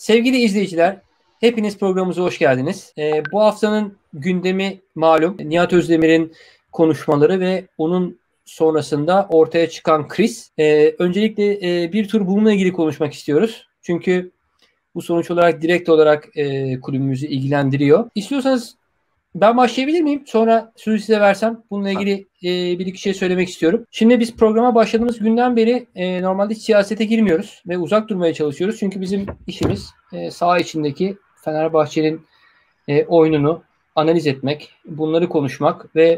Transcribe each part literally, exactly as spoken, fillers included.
Sevgili izleyiciler, hepiniz programımıza hoş geldiniz. Ee, bu haftanın gündemi malum Nihat Özdemir'in konuşmaları ve onun sonrasında ortaya çıkan kriz. Ee, öncelikle e, bir tur bununla ilgili konuşmak istiyoruz. Çünkü bu sonuç olarak direkt olarak e, kulübümüzü ilgilendiriyor. İstiyorsanız ben başlayabilir miyim? Sonra sözü size versem bununla ilgili e, bir iki şey söylemek istiyorum. Şimdi biz programa başladığımız günden beri e, normalde hiç siyasete girmiyoruz ve uzak durmaya çalışıyoruz. Çünkü bizim işimiz e, saha içindeki Fenerbahçe'nin e, oyununu analiz etmek, bunları konuşmak ve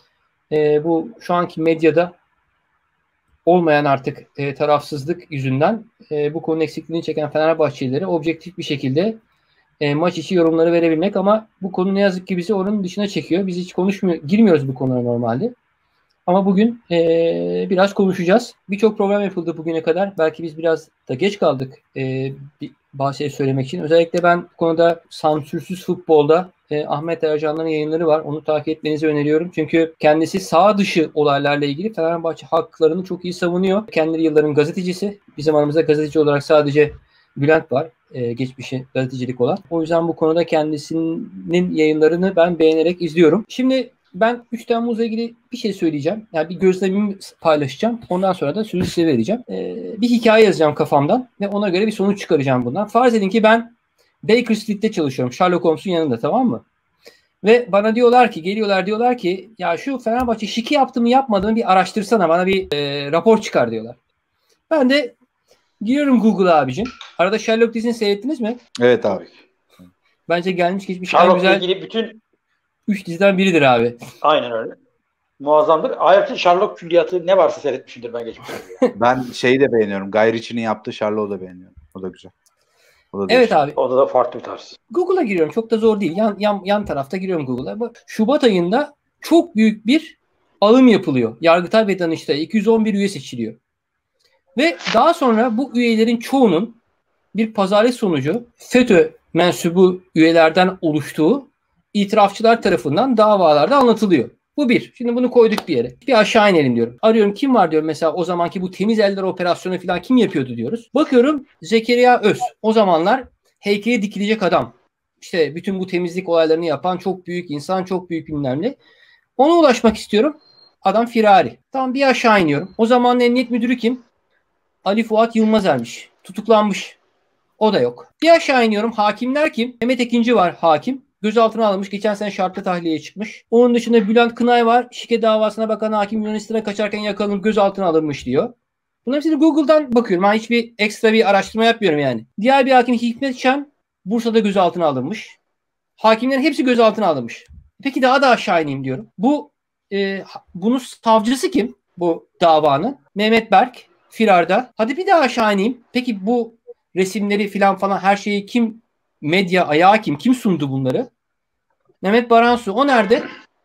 e, bu şu anki medyada olmayan artık e, tarafsızlık yüzünden e, bu konunun eksikliğini çeken Fenerbahçelilere objektif bir şekilde E, maç içi yorumları verebilmek, ama bu konu ne yazık ki bizi onun dışına çekiyor. Biz hiç konuşmuyor, girmiyoruz bu konuya normalde. Ama bugün e, biraz konuşacağız. Birçok program yapıldı bugüne kadar. Belki biz biraz da geç kaldık e, bir bazı şey söylemek için. Özellikle ben bu konuda sansürsüz futbolda e, Ahmet Ercan'ların yayınları var. Onu takip etmenizi öneriyorum. Çünkü kendisi sağ dışı olaylarla ilgili Fenerbahçe haklarını çok iyi savunuyor. Kendileri yılların gazetecisi. Bizim aramızda gazeteci olarak sadece Bülent var. E, geçmişi gazetecilik olan. O yüzden bu konuda kendisinin yayınlarını ben beğenerek izliyorum. Şimdi ben üç Temmuz'la ilgili bir şey söyleyeceğim. Yani bir gözlemimi paylaşacağım. Ondan sonra da sözü size vereceğim. Ee, bir hikaye yazacağım kafamdan ve ona göre bir sonuç çıkaracağım bundan. Farz edin ki ben Baker Street'te çalışıyorum. Sherlock Holmes'un yanında, tamam mı? Ve bana diyorlar ki, geliyorlar diyorlar ki ya şu Fenerbahçe şike yaptı mı yapmadı mı bir araştırsana, bana bir e, rapor çıkar diyorlar. Ben de giriyorum Google'a abicim. Arada Sherlock dizisini seyrettiniz mi? Evet abi. Bence gelmiş geçmiş Sherlock'la en güzel ilgili bütün üç diziden biridir abi. aynen öyle. Muazzamdır. Ayrıca Sherlock külliyatı ne varsa seyretmişimdir ben geçmişte. Ben şeyi de beğeniyorum. Guy Ritchie'nin yaptığı Sherlock'u da beğeniyorum. O da güzel. O da Evet değişik. abi. O da, da farklı bir tarz. Google'a giriyorum. Çok da zor değil. Yan, yan, yan tarafta giriyorum Google'a. Şubat ayında çok büyük bir alım yapılıyor. Yargıtay ve Danıştay iki yüz on bir üye seçiliyor. Ve daha sonra bu üyelerin çoğunun bir pazarlık sonucu FETÖ mensubu üyelerden oluştuğu itirafçılar tarafından davalarda anlatılıyor. Bu bir. Şimdi bunu koyduk bir yere. Bir aşağı inelim diyorum. Arıyorum kim var diyorum, mesela o zamanki bu temiz eller operasyonu falan kim yapıyordu diyoruz. Bakıyorum Zekeriya Öz. O zamanlar heykeli dikilecek adam. İşte bütün bu temizlik olaylarını yapan çok büyük insan, çok büyük bilmem ne. Ona ulaşmak istiyorum. Adam firari. Tamam, bir aşağı iniyorum. O zamanın emniyet müdürü kim? Ali Fuat Yılmazer'miş. Tutuklanmış. O da yok. Bir aşağı iniyorum. Hakimler kim? Mehmet Ekinci var hakim. Gözaltına alınmış. Geçen sene şartlı tahliyeye çıkmış. Onun dışında Bülent Kınay var. Şike davasına bakan hakim Yunanistan'a kaçarken yakalanıp gözaltına alınmış diyor. Bunların hepsini Google'dan bakıyorum. Ben hiçbir ekstra bir araştırma yapmıyorum yani. Diğer bir hakim Hikmet Şen Bursa'da gözaltına alınmış. Hakimlerin hepsi gözaltına alınmış. Peki daha da aşağı ineyim diyorum. Bu e, bunun savcısı kim? Bu davanın. Mehmet Berk. Firarda. Hadi bir daha aşağı ineyim. Peki bu resimleri filan falan her şeyi kim, medya ayağı kim? Kim sundu bunları? Mehmet Baransu. O nerede?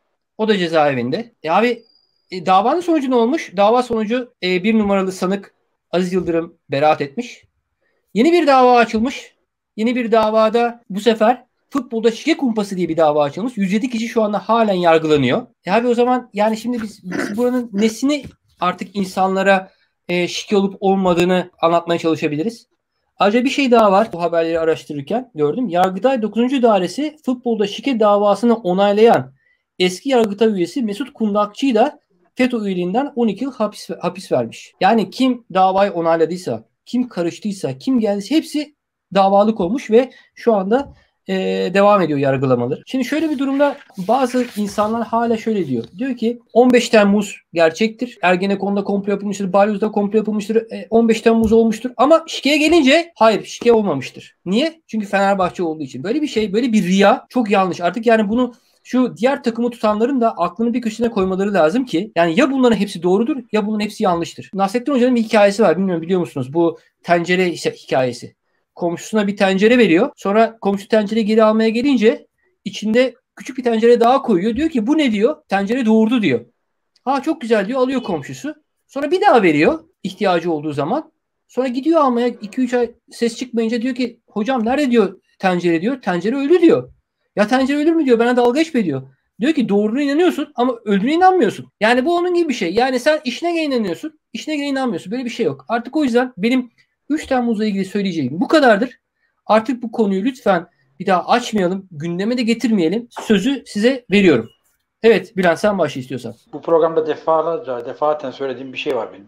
O da cezaevinde. E abi e, davanın sonucu ne olmuş? Dava sonucu e, bir numaralı sanık Aziz Yıldırım beraat etmiş. Yeni bir dava açılmış. Yeni bir davada bu sefer futbolda şike kumpası diye bir dava açılmış. yüz yedi kişi şu anda halen yargılanıyor. E abi o zaman yani şimdi biz, biz buranın nesini artık insanlara e, şike olup olmadığını anlatmaya çalışabiliriz. Ayrıca bir şey daha var bu haberleri araştırırken gördüm. Yargıtay dokuzuncu Dairesi futbolda şike davasını onaylayan eski Yargıtay üyesi Mesut Kundakçı'yı da FETÖ üyeliğinden on iki yıl hapis, hapis vermiş. Yani kim davayı onayladıysa, kim karıştıysa, kim geldiyse hepsi davalık olmuş ve şu anda e, devam ediyor yargılamaları. Şimdi şöyle bir durumda bazı insanlar hala şöyle diyor. Diyor ki on beş Temmuz gerçektir. Ergenekon'da komplo yapılmıştır. Balyoz'da komplo yapılmıştır. E, on beş Temmuz olmuştur. Ama şikeye gelince hayır, şike olmamıştır. Niye? Çünkü Fenerbahçe olduğu için. Böyle bir şey, böyle bir riya çok yanlış. Artık yani bunu şu diğer takımı tutanların da aklını bir köşesine koymaları lazım ki yani ya bunların hepsi doğrudur ya bunların hepsi yanlıştır. Nasrettin Hoca'nın bir hikayesi var. Bilmiyorum biliyor musunuz? Bu tencere hikayesi. Komşusuna bir tencere veriyor. Sonra komşu tencereyi geri almaya gelince içinde küçük bir tencere daha koyuyor. Diyor ki bu ne diyor? Tencere doğurdu diyor. Ha çok güzel diyor, alıyor komşusu. Sonra bir daha veriyor ihtiyacı olduğu zaman. Sonra gidiyor almaya, iki üç ay ses çıkmayınca diyor ki hocam nerede diyor tencere diyor. Tencere öldü diyor. Ya tencere ölür mü diyor, bana dalga geçme diyor. Diyor ki doğruuna inanıyorsun ama öldüğüne inanmıyorsun. Yani bu onun gibi bir şey. Yani sen işine göre inanıyorsun, işine göre inanmıyorsun. Böyle bir şey yok. Artık o yüzden benim üç Temmuz'la ilgili söyleyeceğim bu kadardır. Artık bu konuyu lütfen bir daha açmayalım, gündeme de getirmeyelim. Sözü size veriyorum. Evet Bülent, sen başla istiyorsan. Bu programda defalarca, defaten söylediğim bir şey var benim.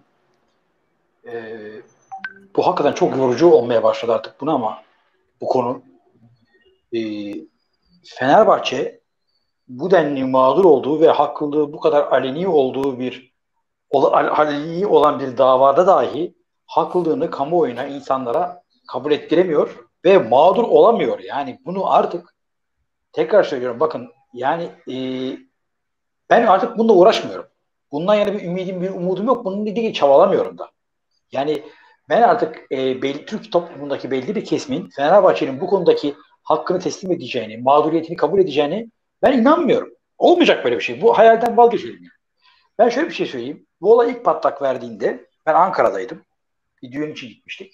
Ee, bu hakikaten çok yorucu olmaya başladı artık bunu ama bu konu. Ee, Fenerbahçe bu denli mağdur olduğu ve hakkında bu kadar aleni olduğu bir aleni olan bir davada dahi haklılığını kamuoyuna, insanlara kabul ettiremiyor ve mağdur olamıyor. Yani bunu artık tekrar söylüyorum, bakın yani e, ben artık bununla uğraşmıyorum. Bundan yana bir ümidim, bir umudum yok. Bununla ilgili çabalamıyorum da. Yani ben artık e, belli, Türk toplumundaki belli bir kesimin Fenerbahçe'nin bu konudaki hakkını teslim edeceğini, mağduriyetini kabul edeceğini ben inanmıyorum. Olmayacak böyle bir şey. Bu hayalden vazgeçelim. Yani. Ben şöyle bir şey söyleyeyim. Bu olay ilk patlak verdiğinde ben Ankara'daydım. Bir düğün için gitmiştik.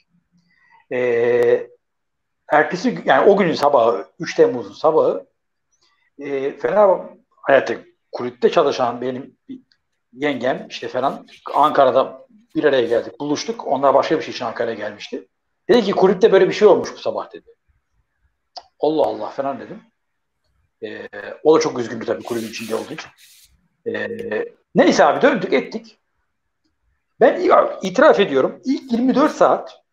Ee, ertesi yani o günün sabahı, üç Temmuz'un sabahı e, Fenerbahçe kulüpte çalışan benim yengem işte falan Ankara'da bir araya geldik, buluştuk. Onlar başka bir şey için Ankara'ya gelmişti. Dedi ki kulüpte böyle bir şey olmuş bu sabah dedi. Allah Allah falan dedim. Ee, o da çok üzgündü tabii kulübün içinde olduğu için. Ee, neyse abi döndük ettik. Ben itiraf ediyorum ilk yirmi dört saat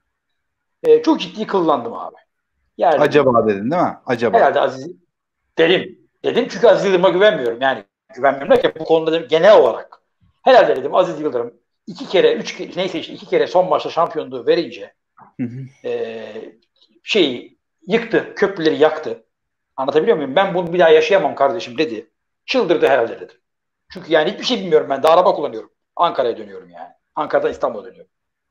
e, çok ciddi kıllandım abi. Yani, acaba dedin değil mi? Acaba. Herhalde Aziz dedim. Dedim çünkü Aziz Yıldırım'a güvenmiyorum. Yani güvenmiyorum derken bu konuda dedim, genel olarak. Herhalde dedim Aziz Yıldırım iki kere, üç kere, neyse işte iki kere son maçta şampiyonluğu verince hı hı. E, şeyi yıktı, köprüleri yaktı. Anlatabiliyor muyum? Ben bunu bir daha yaşayamam kardeşim dedi. Çıldırdı herhalde dedim. Çünkü yani hiçbir şey bilmiyorum ben. Daha araba kullanıyorum. Ankara'ya dönüyorum yani. Ankara'dan İstanbul'a dönüyorum.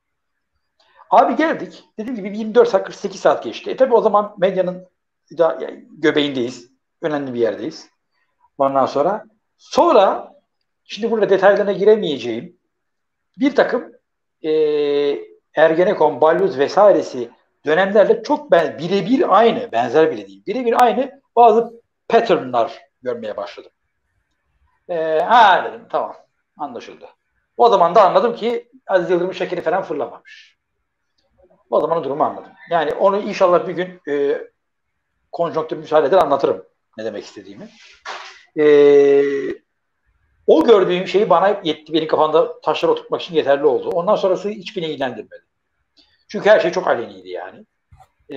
Abi geldik. Dediğim gibi yirmi dört saat kırk sekiz saat geçti. E tabi o zaman medyanın da, yani göbeğindeyiz. Önemli bir yerdeyiz. Ondan sonra sonra şimdi burada detaylarına giremeyeceğim bir takım e, Ergenekon, Balyoz vesairesi dönemlerle çok ben birebir aynı, benzer bile değil. Birebir aynı bazı patternlar görmeye başladım. E, ha dedim tamam anlaşıldı. O zaman da anladım ki Aziz Yıldırım'ın şekeri falan fırlamamış. O zaman o durumu anladım. Yani onu inşallah bir gün e, konjonktür müsaade eder anlatırım ne demek istediğimi. E, o gördüğüm şey bana yetti. Benim kafamda taşlar oturtmak için yeterli oldu. Ondan sonrası hiç beni ilgilendirmedi. Çünkü her şey çok aleniydi yani. E,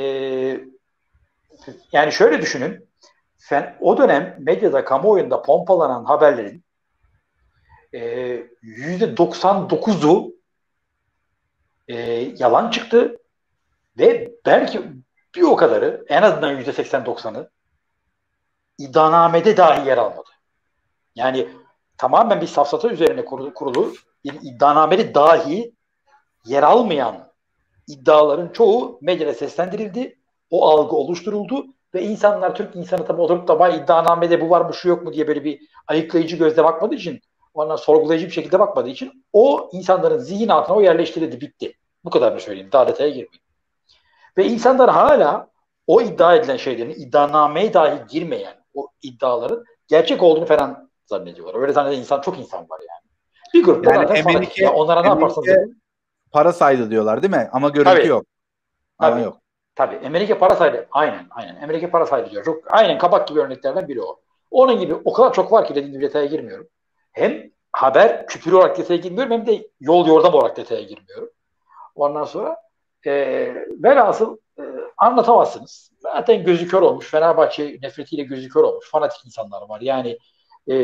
yani şöyle düşünün. Fen, o dönem medyada, kamuoyunda pompalanan haberlerin e, yüzde doksan dokuzu e, yalan çıktı. Ve belki bir o kadarı, en azından yüzde seksen doksanı iddianamede dahi yer almadı. Yani tamamen bir safsata üzerine kurulu, kurulu bir iddianamede dahi yer almayan iddiaların çoğu medyada seslendirildi. O algı oluşturuldu ve insanlar, Türk insanı tabii oturup da vay iddianamede bu var mı şu yok mu diye böyle bir ayıklayıcı gözle bakmadığı için, ondan sorgulayıcı bir şekilde bakmadığı için o insanların zihin altına o yerleştirildi, bitti. Bu kadarını söyleyeyim. Daha detaya girmeyeyim. Ve insanlar hala o iddia edilen şeylerin, iddianameye dahi girmeyen o iddiaların gerçek olduğunu falan zannediyorlar. Öyle zanneden insan, çok insan var yani. Bir grupta yani zaten fanatik. Ya onlara ne yaparsanız yapın. Para saydı diyorlar değil mi? Ama görüntü tabii, yok. Tabii, Ama yok. Tabii. Emenike para saydı. Aynen. Aynen. Emenike para saydı diyor. Çok, aynen kabak gibi örneklerden biri o. Onun gibi o kadar çok var ki dediğim gibi detaya girmiyorum. Hem haber küpürü olarak detaya girmiyorum hem de yol yordam olarak detaya girmiyorum. Ondan sonra e, velhasıl e, anlatamazsınız. Zaten gözü kör olmuş. Fenerbahçe nefretiyle gözü kör olmuş. Fanatik insanlar var. Yani e,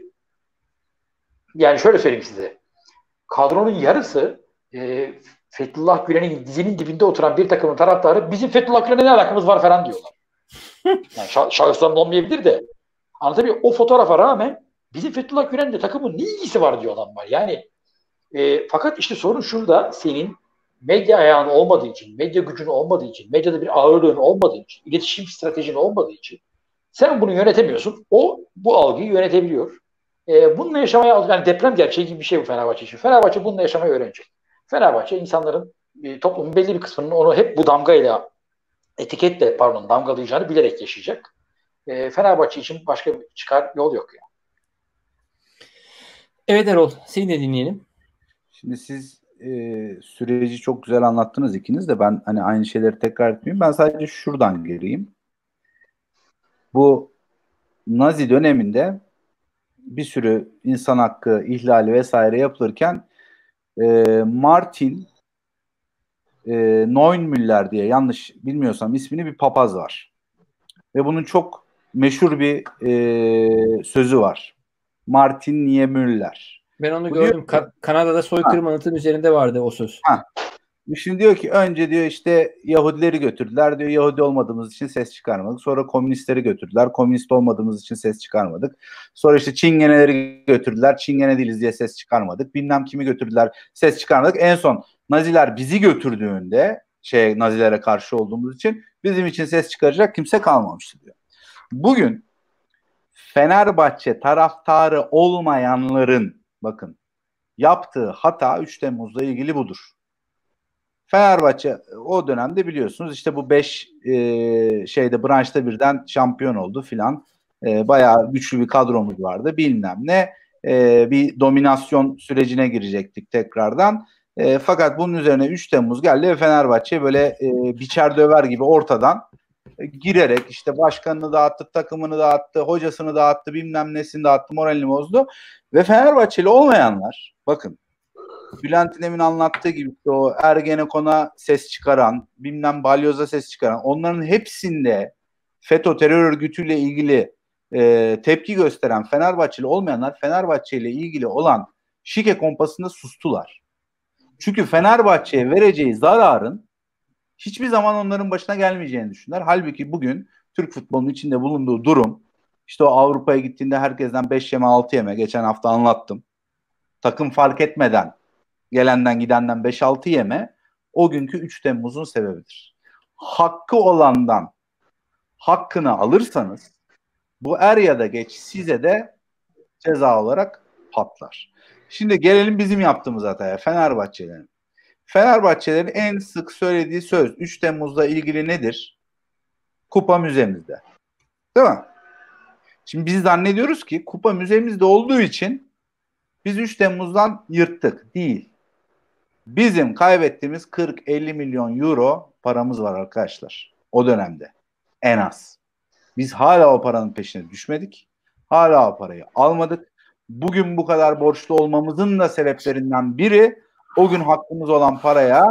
yani şöyle söyleyeyim size. Kadronun yarısı e, Fethullah Gülen'in dizinin dibinde oturan bir takımın taraftarı bizim Fethullah Gülen'e ne alakamız var falan diyorlar. Yani şah- şahısların olmayabilir de. Anlatabiliyor muyum? O fotoğrafa rağmen bizim Fethullah Gülen'le takımın ne ilgisi var diyor adam var. Yani e, fakat işte sorun şurada, senin medya ayağın olmadığı için, medya gücün olmadığı için, medyada bir ağırlığın olmadığı için, iletişim stratejin olmadığı için sen bunu yönetemiyorsun. O bu algıyı yönetebiliyor. E, bununla yaşamaya, yani deprem gerçeği gibi bir şey bu Fenerbahçe için. Fenerbahçe bununla yaşamayı öğrenecek. Fenerbahçe insanların, e, toplumun belli bir kısmının onu hep bu damgayla, etiketle pardon damgalayacağını bilerek yaşayacak. E, Fenerbahçe için başka bir çıkar yol yok yani. Evet Erol, seni de dinleyelim. Şimdi siz e, süreci çok güzel anlattınız ikiniz de, ben hani aynı şeyleri tekrar etmeyeyim. Ben sadece şuradan gireyim. Bu Nazi döneminde bir sürü insan hakkı ihlali vesaire yapılırken e, Martin e, Neumüller diye, yanlış bilmiyorsam ismini, bir papaz var. Ve bunun çok meşhur bir e, sözü var. Martin Niemöller. Ben onu Bu gördüm. diyor ki, Ka- Kanada'da soykırım anıtının üzerinde vardı o söz. ha, şimdi diyor ki önce diyor işte Yahudileri götürdüler diyor. Yahudi olmadığımız için ses çıkarmadık. Sonra komünistleri götürdüler. Komünist olmadığımız için ses çıkarmadık. Sonra işte Çingeneleri götürdüler. Çingene değiliz diye ses çıkarmadık. Bilmem kimi götürdüler. Ses çıkarmadık. En son Naziler bizi götürdüğünde, şey, Nazilere karşı olduğumuz için bizim için ses çıkaracak kimse kalmamıştı diyor. Bugün Fenerbahçe taraftarı olmayanların, bakın, yaptığı hata üç Temmuz'la ilgili budur. Fenerbahçe o dönemde biliyorsunuz işte bu beş e, şeyde branşta birden şampiyon oldu filan. E, bayağı güçlü bir kadromuz vardı bilmem ne. E, bir dominasyon sürecine girecektik tekrardan. E, fakat bunun üzerine üç Temmuz geldi ve Fenerbahçe böyle e, biçer döver gibi ortadan e, girerek işte başkanını dağıttı, takımını dağıttı, hocasını dağıttı, bilmem nesini dağıttı, moralini bozdu. Ve Fenerbahçeli olmayanlar, bakın, Bülent İnem'in anlattığı gibi işte o Ergenekon'a ses çıkaran, bilmem Balyoz'a ses çıkaran, onların hepsinde FETÖ terör örgütüyle ilgili e, tepki gösteren Fenerbahçeli olmayanlar Fenerbahçe ile ilgili olan şike kompasında sustular. Çünkü Fenerbahçe'ye vereceği zararın hiçbir zaman onların başına gelmeyeceğini düşündüler. Halbuki bugün Türk futbolunun içinde bulunduğu durum, işte o Avrupa'ya gittiğinde herkesten beş yeme altı yeme, geçen hafta anlattım. Takım fark etmeden gelenden gidenden beş altı yeme o günkü üç Temmuz'un sebebidir. Hakkı olandan hakkını alırsanız bu er ya da geç size de ceza olarak patlar. Şimdi gelelim bizim yaptığımız hataya, Fenerbahçelerin. Fenerbahçelerin en sık söylediği söz üç Temmuz'la ilgili nedir? Kupa müzemizde. Değil mi? Şimdi biz zannediyoruz ki kupa müzemizde olduğu için biz üç Temmuz'dan yırttık. Değil. Bizim kaybettiğimiz kırk elli milyon euro paramız var arkadaşlar. O dönemde. En az. Biz hala o paranın peşine düşmedik. Hala o parayı almadık. Bugün bu kadar borçlu olmamızın da sebeplerinden biri o gün hakkımız olan paraya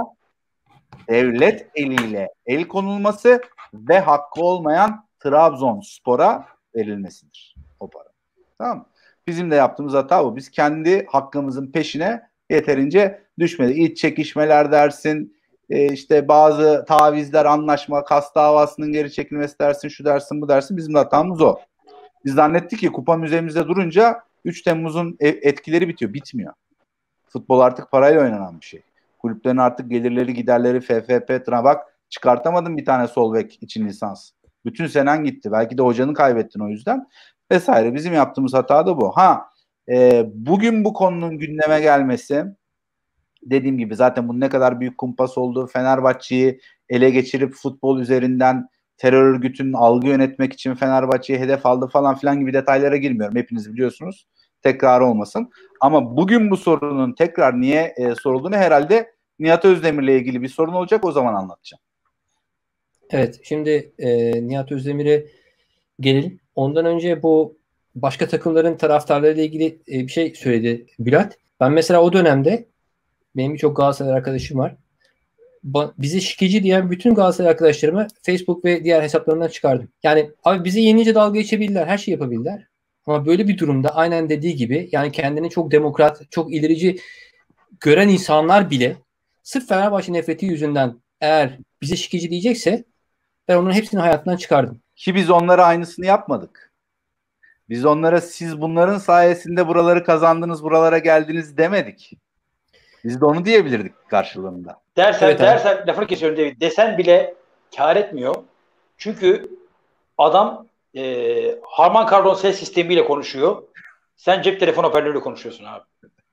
devlet eliyle el konulması ve hakkı olmayan Trabzonspor'a verilmesidir o para. Tamam mı? Bizim de yaptığımız hata bu. Biz kendi hakkımızın peşine yeterince düşmedi. İç çekişmeler dersin, e, işte bazı tavizler, anlaşma, kas davasının geri çekilmesi dersin, şu dersin, bu dersin. Bizim de hatamız o. Biz zannettik ki kupa müzemizde durunca üç Temmuz'un etkileri bitiyor. Bitmiyor. Futbol artık parayla oynanan bir şey. Kulüplerin artık gelirleri, giderleri, F F P, bak çıkartamadın bir tane sol bek için lisans. Bütün senen gitti. Belki de hocanı kaybettin o yüzden. Vesaire. Bizim yaptığımız hata da bu. Ha, e, bugün bu konunun gündeme gelmesi, dediğim gibi zaten bunun ne kadar büyük kumpas olduğu, Fenerbahçe'yi ele geçirip futbol üzerinden terör örgütünün algı yönetmek için Fenerbahçe'yi hedef aldı falan filan gibi detaylara girmiyorum. Hepiniz biliyorsunuz. Tekrar olmasın. Ama bugün bu sorunun tekrar niye e, sorulduğunu herhalde Nihat Özdemir'le ilgili bir sorun olacak. O zaman anlatacağım. Evet. Şimdi e, Nihat Özdemir'e gelelim. Ondan önce bu başka takımların taraftarlarıyla ilgili e, bir şey söyledi Bülent. Ben mesela o dönemde, benim birçok Galatasaray arkadaşım var. Ba- bizi şikeci diyen bütün Galatasaray arkadaşlarımı Facebook ve diğer hesaplarından çıkardım. Yani abi bizi yenince dalga geçebilirler, her şey yapabilirler. Ama böyle bir durumda aynen dediği gibi, yani kendini çok demokrat, çok ilerici gören insanlar bile sırf Fenerbahçe nefreti yüzünden eğer bize şikeci diyecekse ben onların hepsini hayatından çıkardım. Ki biz onlara aynısını yapmadık. Biz onlara siz bunların sayesinde buraları kazandınız, buralara geldiniz demedik. Biz de onu diyebilirdik karşılığında. Dersen, Evet, dersen lafını kesiyorum David. Desen bile kar etmiyor. Çünkü adam e, Harman Kardon ses sistemiyle konuşuyor. Sen cep telefon hoparlörüyle konuşuyorsun abi.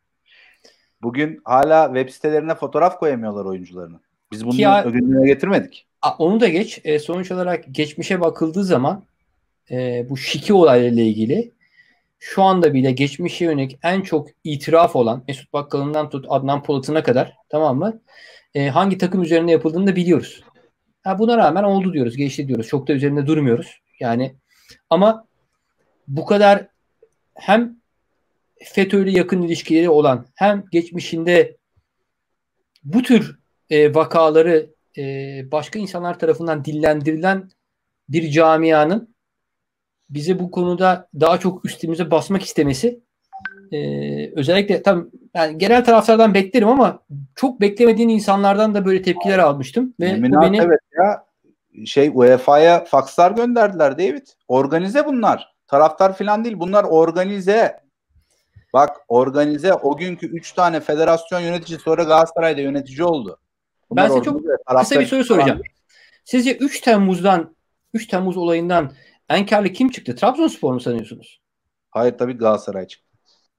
Bugün hala web sitelerine fotoğraf koyamıyorlar oyuncularını. Biz bunu ya, gündeme getirmedik. Onu da geç. E, sonuç olarak geçmişe bakıldığı zaman e, bu şike olaylarıyla ilgili şu anda bile geçmişe yönelik en çok itiraf olan Mesut Bakkal'ından tut Adnan Polat'ına kadar, tamam mı? E, hangi takım üzerinde yapıldığını da biliyoruz. Ha, buna rağmen oldu diyoruz, geçti diyoruz. Çok da üzerinde durmuyoruz. Yani ama bu kadar hem FETÖ'yle yakın ilişkileri olan hem geçmişinde bu tür e, vakaları e, başka insanlar tarafından dillendirilen bir camianın bize bu konuda daha çok üstümüze basmak istemesi, e, özellikle tam yani genel taraftardan beklerim ama çok beklemediğin insanlardan da böyle tepkiler almıştım ve Emin bu beni evet ya şey U E F A'ya fakslar gönderdiler David. Organize bunlar. Taraftar falan değil. Bunlar organize. Bak organize o günkü üç tane federasyon yöneticisi sonra Galatasaray'da yönetici oldu. Bunlar ben size çok kısa bir soru soracağım. Sizce üç Temmuz'dan üç Temmuz olayından en karlı kim çıktı? Trabzonspor mu sanıyorsunuz? Hayır tabii Galatasaray çıktı.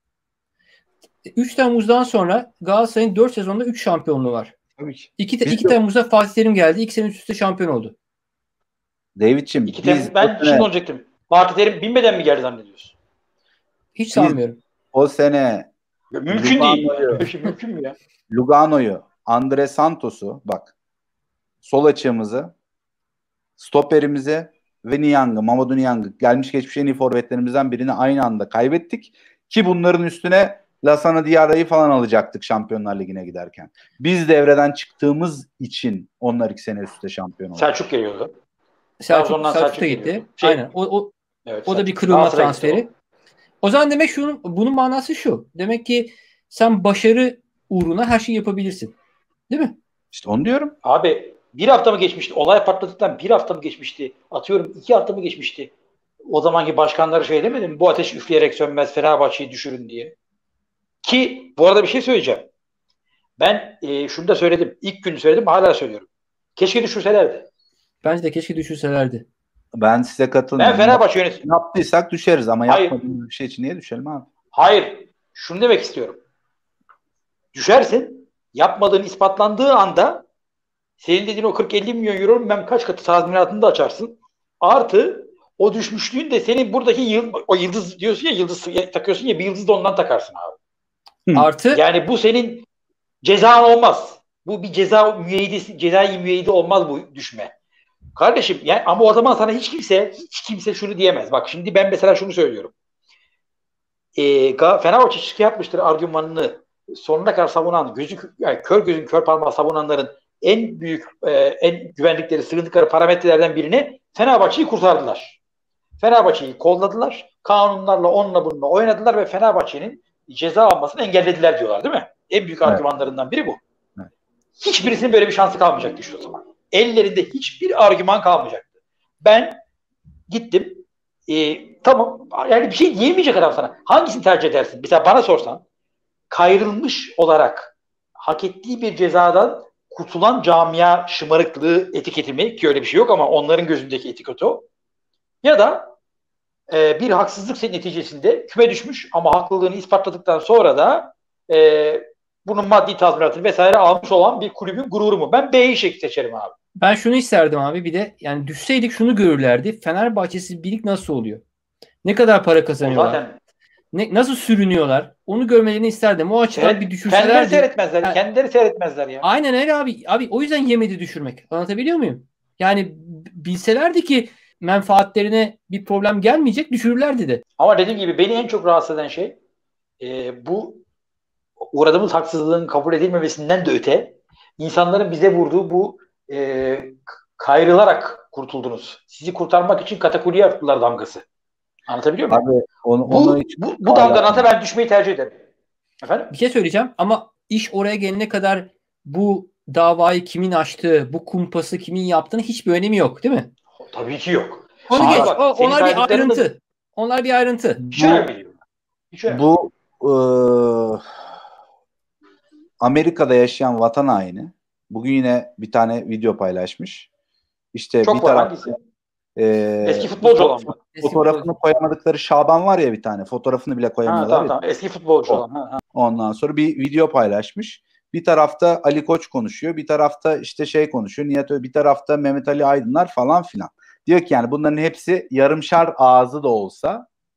üç Temmuz'dan sonra Galatasaray'ın dört sezonda üç şampiyonluğu var. Tabii ki. iki, iki Temmuz'da Fatih Terim geldi. iki sene üst üste şampiyon oldu. David'ciğim İki Temmuz, ben şimdi sene... olacaktım. Fatih Terim bilmeden mi geldi zannediyorsun? Hiç sanmıyorum. O sene ya, mümkün Lugano'yu, değil. Şey, mümkün mü ya? Lugano'yu, Andre Santos'u bak sol açığımızı, stoperimizi ve Niang'ı, Mamadou Niang'ı gelmiş geçmiş en iyi forvetlerimizden birini aynı anda kaybettik. Ki bunların üstüne Lassana Diarra'yı falan alacaktık Şampiyonlar Ligi'ne giderken. Biz devreden çıktığımız için onlar iki sene üstte şampiyon oldu. Selçuk geliyordu. Selçuk, Selçuk da gitti. Şey, Aynen. O, o, evet, o da bir kırılma Aa, transferi. O. o zaman demek şunun, bunun manası şu. Demek ki sen başarı uğruna her şeyi yapabilirsin. Değil mi? İşte onu diyorum. Abi bir hafta mı geçmişti? Olay patladıktan bir hafta mı geçmişti? Atıyorum iki hafta mı geçmişti? O zamanki başkanları şey demedi mi? Bu ateş üfleyerek sönmez, Fenerbahçe'yi düşürün diye. Ki bu arada bir şey söyleyeceğim. Ben e, şunu da söyledim. İlk gün söyledim, hala söylüyorum. Keşke düşürselerdi. Bence de keşke düşürselerdi. Ben size katılmıyorum. Ben Fenerbahçe yönetimi. Yaptıysak düşeriz ama Hayır. Yapmadığımız bir şey için niye düşelim abi? Hayır. Şunu demek istiyorum. Düşersin. Yapmadığın ispatlandığı anda senin dediğin o kırk elli milyon euro ben kaç katı tazminatını da açarsın. Artı o düşmüşlüğün de senin buradaki yıl, o yıldız diyorsun ya, yıldız takıyorsun ya, bir yıldız da ondan takarsın abi. Hı. Artı yani bu senin cezan olmaz. Bu bir ceza müeyyidesi, cezai müeyyide olmaz bu düşme. Kardeşim yani ama o zaman sana hiç kimse hiç kimse şunu diyemez. Bak şimdi ben mesela şunu söylüyorum. Ee, Fenerbahçe çıkı yapmıştır argümanını sonuna kadar savunan, gözü yani kör gözün kör parmağı savunanların en büyük e, en güvenlikleri, sığındıkları parametrelerden birini Fenerbahçe'yi kurtardılar. Fenerbahçe'yi kolladılar. Kanunlarla onunla bununla oynadılar ve Fenerbahçe'nin ceza almasını engellediler diyorlar değil mi? En büyük evet. argümanlarından biri bu. Evet. Hiçbirisinin böyle bir şansı kalmayacaktı işte o zaman. Ellerinde hiçbir argüman kalmayacaktı. Ben gittim e, tamam yani bir şey diyemeyecek adam sana. Hangisini tercih edersin? Mesela bana sorsan kayrılmış olarak hak ettiği bir cezadan kurtulan camia şımarıklığı etiketi mi? Ki öyle bir şey yok ama onların gözündeki etiket o. Ya da e, bir haksızlık neticesinde küme düşmüş ama haklılığını ispatladıktan sonra da e, bunun maddi tazminatını vesaire almış olan bir kulübün gururu mu? Ben B'yi seçerim abi. Ben şunu isterdim abi bir de yani düşseydik şunu görürlerdi. Fenerbahçesiz birlik nasıl oluyor? Ne kadar para kazanıyorlar? Zaten Ne, nasıl sürünüyorlar? Onu görmelerini isterdim. O açıdan Seyret, bir düşürselerdi. Kendileri seyretmezler. Ha, kendileri seyretmezler ya. Aynen öyle abi. Abi o yüzden yemedi düşürmek. Anlatabiliyor muyum? Yani bilselerdi ki menfaatlerine bir problem gelmeyecek düşürürlerdi de. Ama dediğim gibi beni en çok rahatsız eden şey e, bu uğradığımız haksızlığın kabul edilmemesinden de öte insanların bize vurduğu bu e, kayrılarak kurtuldunuz. Sizi kurtarmak için katakulliye yaptılar damgası. Anlatabiliyor muyum? Abi, onu, bu, onu bu, bu damganata ben düşmeyi tercih ederim. Efendim? Bir şey söyleyeceğim ama iş oraya gelene kadar bu davayı kimin açtığı, bu kumpası kimin yaptığını hiçbir önemi yok değil mi? Tabii ki yok. Onu geç. Bak, o, onlar bir ayrıntı. Da... Onlar bir ayrıntı. Hiç önemli değil. Hiç önemli. Bu ıı, Amerika'da yaşayan vatan haini bugün yine bir tane video paylaşmış. İşte Çok bir var, taraf hangisi? E, eski futbolcu olan mı? Fotoğrafını koyamadıkları Şaban var ya bir tane. Fotoğrafını bile koyamıyorlar. Ha, tamam, tamam. Eski futbolcu o. olan. Ha, ha. Ondan sonra bir video paylaşmış. Bir tarafta Ali Koç konuşuyor. Bir tarafta işte şey konuşuyor. Nihat Ö- bir tarafta Mehmet Ali Aydınlar falan filan. Diyor ki yani bunların hepsi yarımşar ağzı da olsa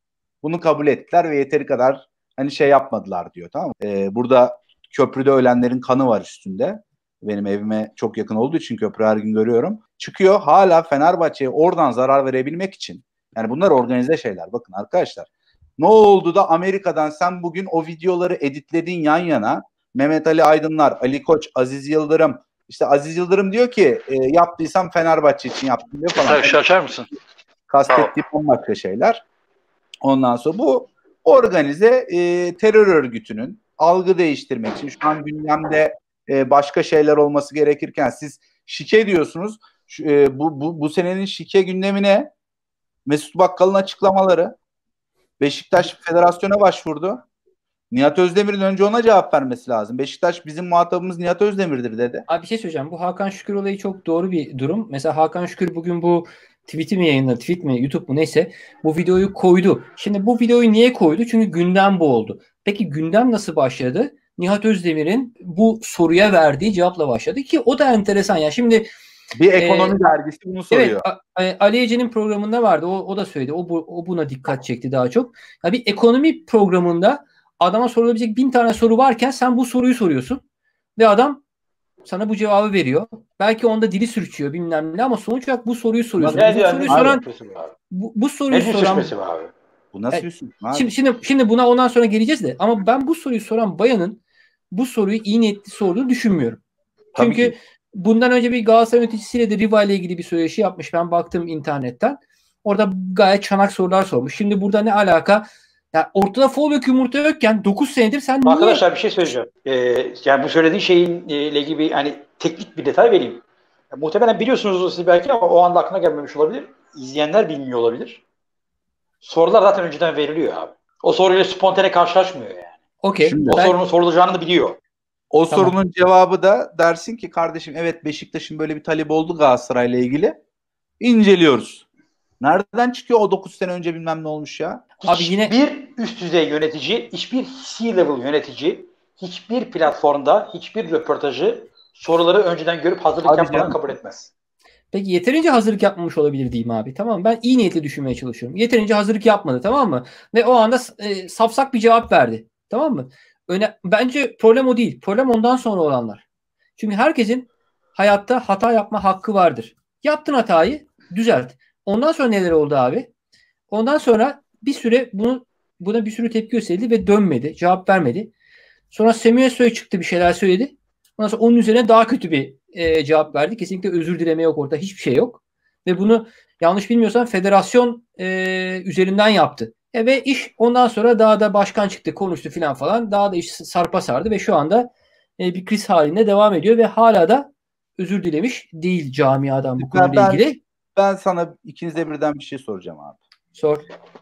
Bunu kabul ettiler ve yeteri kadar hani şey yapmadılar diyor, tamam mı? Ee, burada köprüde ölenlerin kanı var üstünde. Benim evime çok yakın olduğu için köprü her gün görüyorum. Çıkıyor hala Fenerbahçe'ye oradan zarar verebilmek için. Yani bunlar organize şeyler. Bakın arkadaşlar. Ne oldu da Amerika'dan sen bugün o videoları editledin yan yana. Mehmet Ali Aydınlar, Ali Koç, Aziz Yıldırım. İşte Aziz Yıldırım diyor ki e, yaptıysam Fenerbahçe için yaptım diyor falan. Sen açar mısın? Kastettiğim bambaşka şeyler. Ondan sonra bu organize e, terör örgütünün algı değiştirmek için şu an gündemde e, başka şeyler olması gerekirken siz şike diyorsunuz. Şu, e, bu, bu, bu senenin şike gündemine Mesut Bakkal'ın açıklamaları, Beşiktaş federasyona başvurdu. Nihat Özdemir'in önce ona cevap vermesi lazım. Beşiktaş bizim muhatabımız Nihat Özdemir'dir dedi. Abi bir şey söyleyeceğim. Bu Hakan Şükür olayı çok doğru bir durum. Mesela Hakan Şükür bugün bu tweet'i mi yayınladı, tweet mi, YouTube mu neyse bu videoyu koydu. Şimdi bu videoyu niye koydu? Çünkü gündem bu oldu. Peki gündem nasıl başladı? Nihat Özdemir'in bu soruya verdiği cevapla başladı ki o da enteresan. Ya şimdi bir ekonomi e, dergisi bunu soruyor. Evet, Ali Ece'nin programında vardı. O, o da söyledi. O, bu, o buna dikkat çekti daha çok. Ya bir ekonomi programında adama sorulabilecek bin tane soru varken sen bu soruyu soruyorsun ve adam sana bu cevabı veriyor. Belki onda dili sürçüyor bilmem ne ama sonuç olarak bu soruyu soruyorsun. Ne bu yani, soruyu abi, soran bu, bu soruyu ne soran abi? Bu nasıl evet. bir soru abi? Şimdi, şimdi, şimdi buna ondan sonra geleceğiz de ama ben bu soruyu soran bayanın bu soruyu iyi niyetli sorduğunu düşünmüyorum. Tabii Çünkü ki. bundan önce bir Galatasaray yöneticisiyle de Riva ile ilgili bir söyleşi yapmış. Ben baktım internetten. Orada gayet çanak sorular sormuş. Şimdi burada ne alaka? Yani ortada fol yok yumurta yokken dokuz senedir sen niye... Arkadaşlar bir şey söyleyeceğim. Ee, yani bu söylediğin şeyin ile ilgili bir hani teknik bir detay vereyim. Ya, muhtemelen biliyorsunuz siz belki ama o anda aklına gelmemiş olabilir. İzleyenler bilmiyor olabilir. Sorular zaten önceden veriliyor abi. O soruyla spontane karşılaşmıyor yani. Okay, o ben... sorunun sorulacağını da biliyor. O tamam. Sorunun cevabı da dersin ki kardeşim evet Beşiktaş'ın böyle bir talep oldu Galatasaray'la ilgili. İnceliyoruz. Nereden çıkıyor o dokuz sene önce bilmem ne olmuş ya? Abi yine bir üst düzey yönetici, hiçbir C-level yönetici, hiçbir platformda, hiçbir röportajı soruları önceden görüp hazırlık abi yapmadan canım. kabul etmez. Peki yeterince hazırlık yapmamış olabilir diyeyim abi. Tamam mı? Ben iyi niyetli düşünmeye çalışıyorum. Yeterince hazırlık yapmadı tamam mı? Ve o anda e, safsak bir cevap verdi. Tamam mı? Öne, bence problem o değil. Problem ondan sonra olanlar. Çünkü herkesin hayatta hata yapma hakkı vardır. Yaptın hatayı düzelt. Ondan sonra neler oldu abi? Ondan sonra bir süre bunu buna bir sürü tepki gösterildi ve dönmedi. Cevap vermedi. Sonra Semih Özsoy çıktı bir şeyler söyledi. Ondan sonra onun üzerine daha kötü bir e, cevap verdi. Kesinlikle özür dileme yok orada. Hiçbir şey yok. Ve bunu yanlış bilmiyorsam federasyon e, üzerinden yaptı. E, ve iş ondan sonra daha da başkan çıktı konuştu filan falan. Daha da iş sarpa sardı ve şu anda e, bir kriz halinde devam ediyor ve hala da özür dilemiş değil camiadan bu konuyla ben, ilgili. Ben sana ikinize birden bir şey soracağım abi. Sor.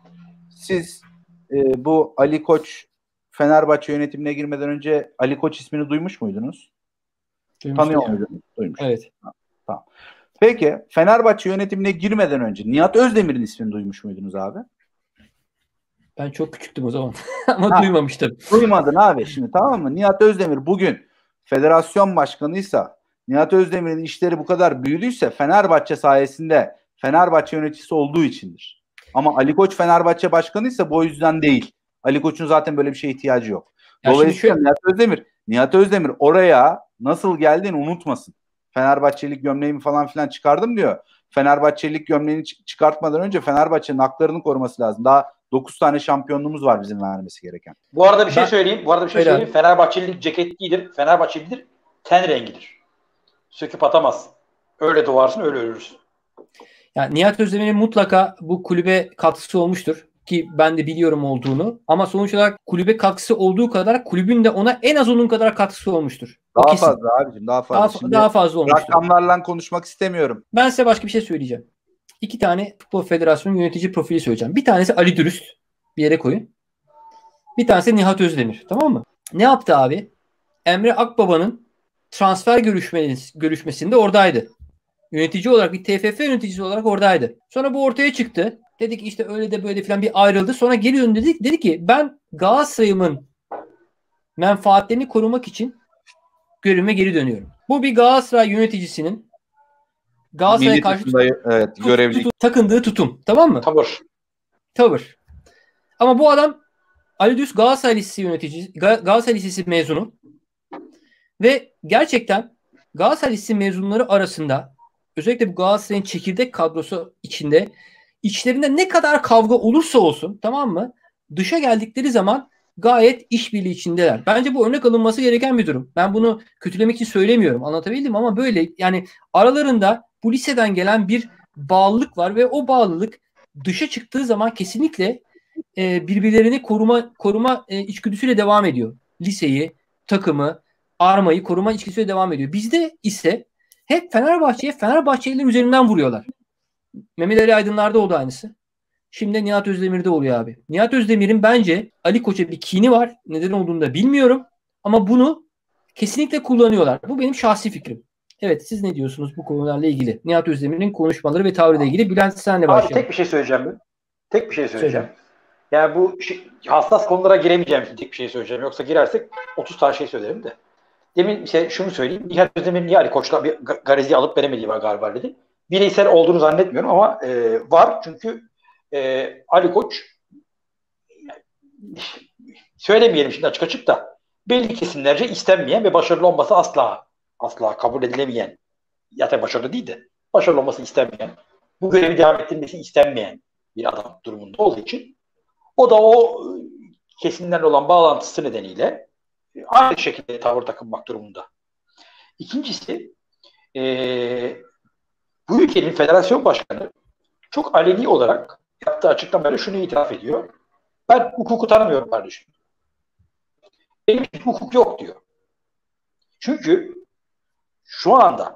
Siz e, bu Ali Koç Fenerbahçe yönetimine girmeden önce Ali Koç ismini duymuş muydunuz? Duymuştum. Tanıyor muydunuz? Duymuş. Evet. Ha, tamam. Peki Fenerbahçe yönetimine girmeden önce Nihat Özdemir'in ismini duymuş muydunuz abi? Ben çok küçüktüm o zaman. Ama ha, duymamıştım. Duymadın abi şimdi tamam mı? Nihat Özdemir bugün federasyon başkanıysa, Nihat Özdemir'in işleri bu kadar büyüdüyse Fenerbahçe sayesinde Fenerbahçe yöneticisi olduğu içindir. Ama Ali Koç Fenerbahçe başkanıysa bu yüzden değil. Ali Koç'un zaten böyle bir şeye ihtiyacı yok. Ya dolayısıyla şu... Nihat Özdemir, Nihat Özdemir oraya nasıl geldiğini unutmasın. Fenerbahçelik gömleğimi falan filan çıkardım diyor. Fenerbahçelik gömleğini çıkartmadan önce Fenerbahçe'nin haklarını koruması lazım. Daha dokuz tane şampiyonluğumuz var bizim vermesi gereken. Bu arada bir şey ben... söyleyeyim. Bu arada bir şey Öyle söyleyeyim. Abi. Fenerbahçelilik ceket değildir. Fenerbahçelidir. Ten rengidir. Söküp atamaz. Öyle doğarsın, öyle ölürsün. Yani Nihat Özdemir'in mutlaka bu kulübe katkısı olmuştur. Ki ben de biliyorum olduğunu. Ama sonuç olarak kulübe katkısı olduğu kadar kulübün de ona en az onun kadar katkısı olmuştur. Daha fazla abicim daha fazla. Daha, Şimdi daha fazla olmuştur. Rakamlarla konuşmak istemiyorum. Ben size başka bir şey söyleyeceğim. İki tane Futbol Federasyonu yönetici profili söyleyeceğim. Bir tanesi Ali Dürüst. Bir yere koyun. Bir tanesi Nihat Özdemir. Tamam mı? Ne yaptı abi? Emre Akbaba'nın transfer görüşmesi, görüşmesinde oradaydı. Yönetici olarak bir T F F yöneticisi olarak oradaydı. Sonra bu ortaya çıktı. Dedik işte öyle de böyle falan bir ayrıldı. Sonra geri döndü dedik. Dedi ki ben Galatasaray'ımın menfaatlerini korumak için görevime geri dönüyorum. Bu bir Galatasaray yöneticisinin Galatasaray'a karşı tut, evet, tut, tut, takındığı tutum. Tamam mı? Tavır. Tavır. Ama bu adam Ali Düz Galatasaray Lisesi yöneticisi, Galatasaray Lisesi mezunu ve gerçekten Galatasaray Lisesi mezunları arasında özellikle bu Galatasaray'ın çekirdek kadrosu içinde içlerinde ne kadar kavga olursa olsun, tamam mı? Dışa geldikleri zaman gayet işbirliği içindeler. Bence bu örnek alınması gereken bir durum. Ben bunu kötülemek için söylemiyorum. Anlatabildim ama böyle yani aralarında bu liseden gelen bir bağlılık var ve o bağlılık dışa çıktığı zaman kesinlikle e, birbirlerini koruma koruma e, içgüdüsüyle devam ediyor. Liseyi, takımı, armayı koruma içgüdüsüyle devam ediyor. Bizde ise hep Fenerbahçe'ye Fenerbahçeliler üzerinden vuruyorlar. Mehmet Ali Aydınlar'da oldu aynısı. Şimdi Nihat Özdemir'de oluyor abi. Nihat Özdemir'in bence Ali Koç'a bir kini var. Neden olduğunu da bilmiyorum. Ama bunu kesinlikle kullanıyorlar. Bu benim şahsi fikrim. Evet, siz ne diyorsunuz bu konularla ilgili? Nihat Özdemir'in konuşmaları ve tavrıyla ilgili. Bülent, senle başlayalım. Abi tek bir şey söyleyeceğim ben. Tek bir şey söyleyeceğim. Söyle. Yani bu hassas konulara giremeyeceğim için tek bir şey söyleyeceğim. Yoksa girersek otuz tane şey söylerim de. Demin işte şunu söyleyeyim. Nihat Özdemir niye Ali Koç'la bir garezi alıp veremediği var galiba dedi. Bireysel olduğunu zannetmiyorum ama e, var. Çünkü e, Ali Koç söylemeyelim şimdi açık açık da belli kesimlerce istenmeyen ve başarılı olması asla asla kabul edilemeyen, ya da başarılı değil de başarılı olması istenmeyen, bu görevi devam ettirmesi istenmeyen bir adam durumunda olduğu için o da o kesimlerle olan bağlantısı nedeniyle aynı şekilde tavır takınmak durumunda. İkincisi, ee, bu ülkenin federasyon başkanı çok aleni olarak yaptığı açıklamayla şunu itiraf ediyor. Ben hukuku tanımıyorum kardeşim. Benim için hukuk yok diyor. Çünkü şu anda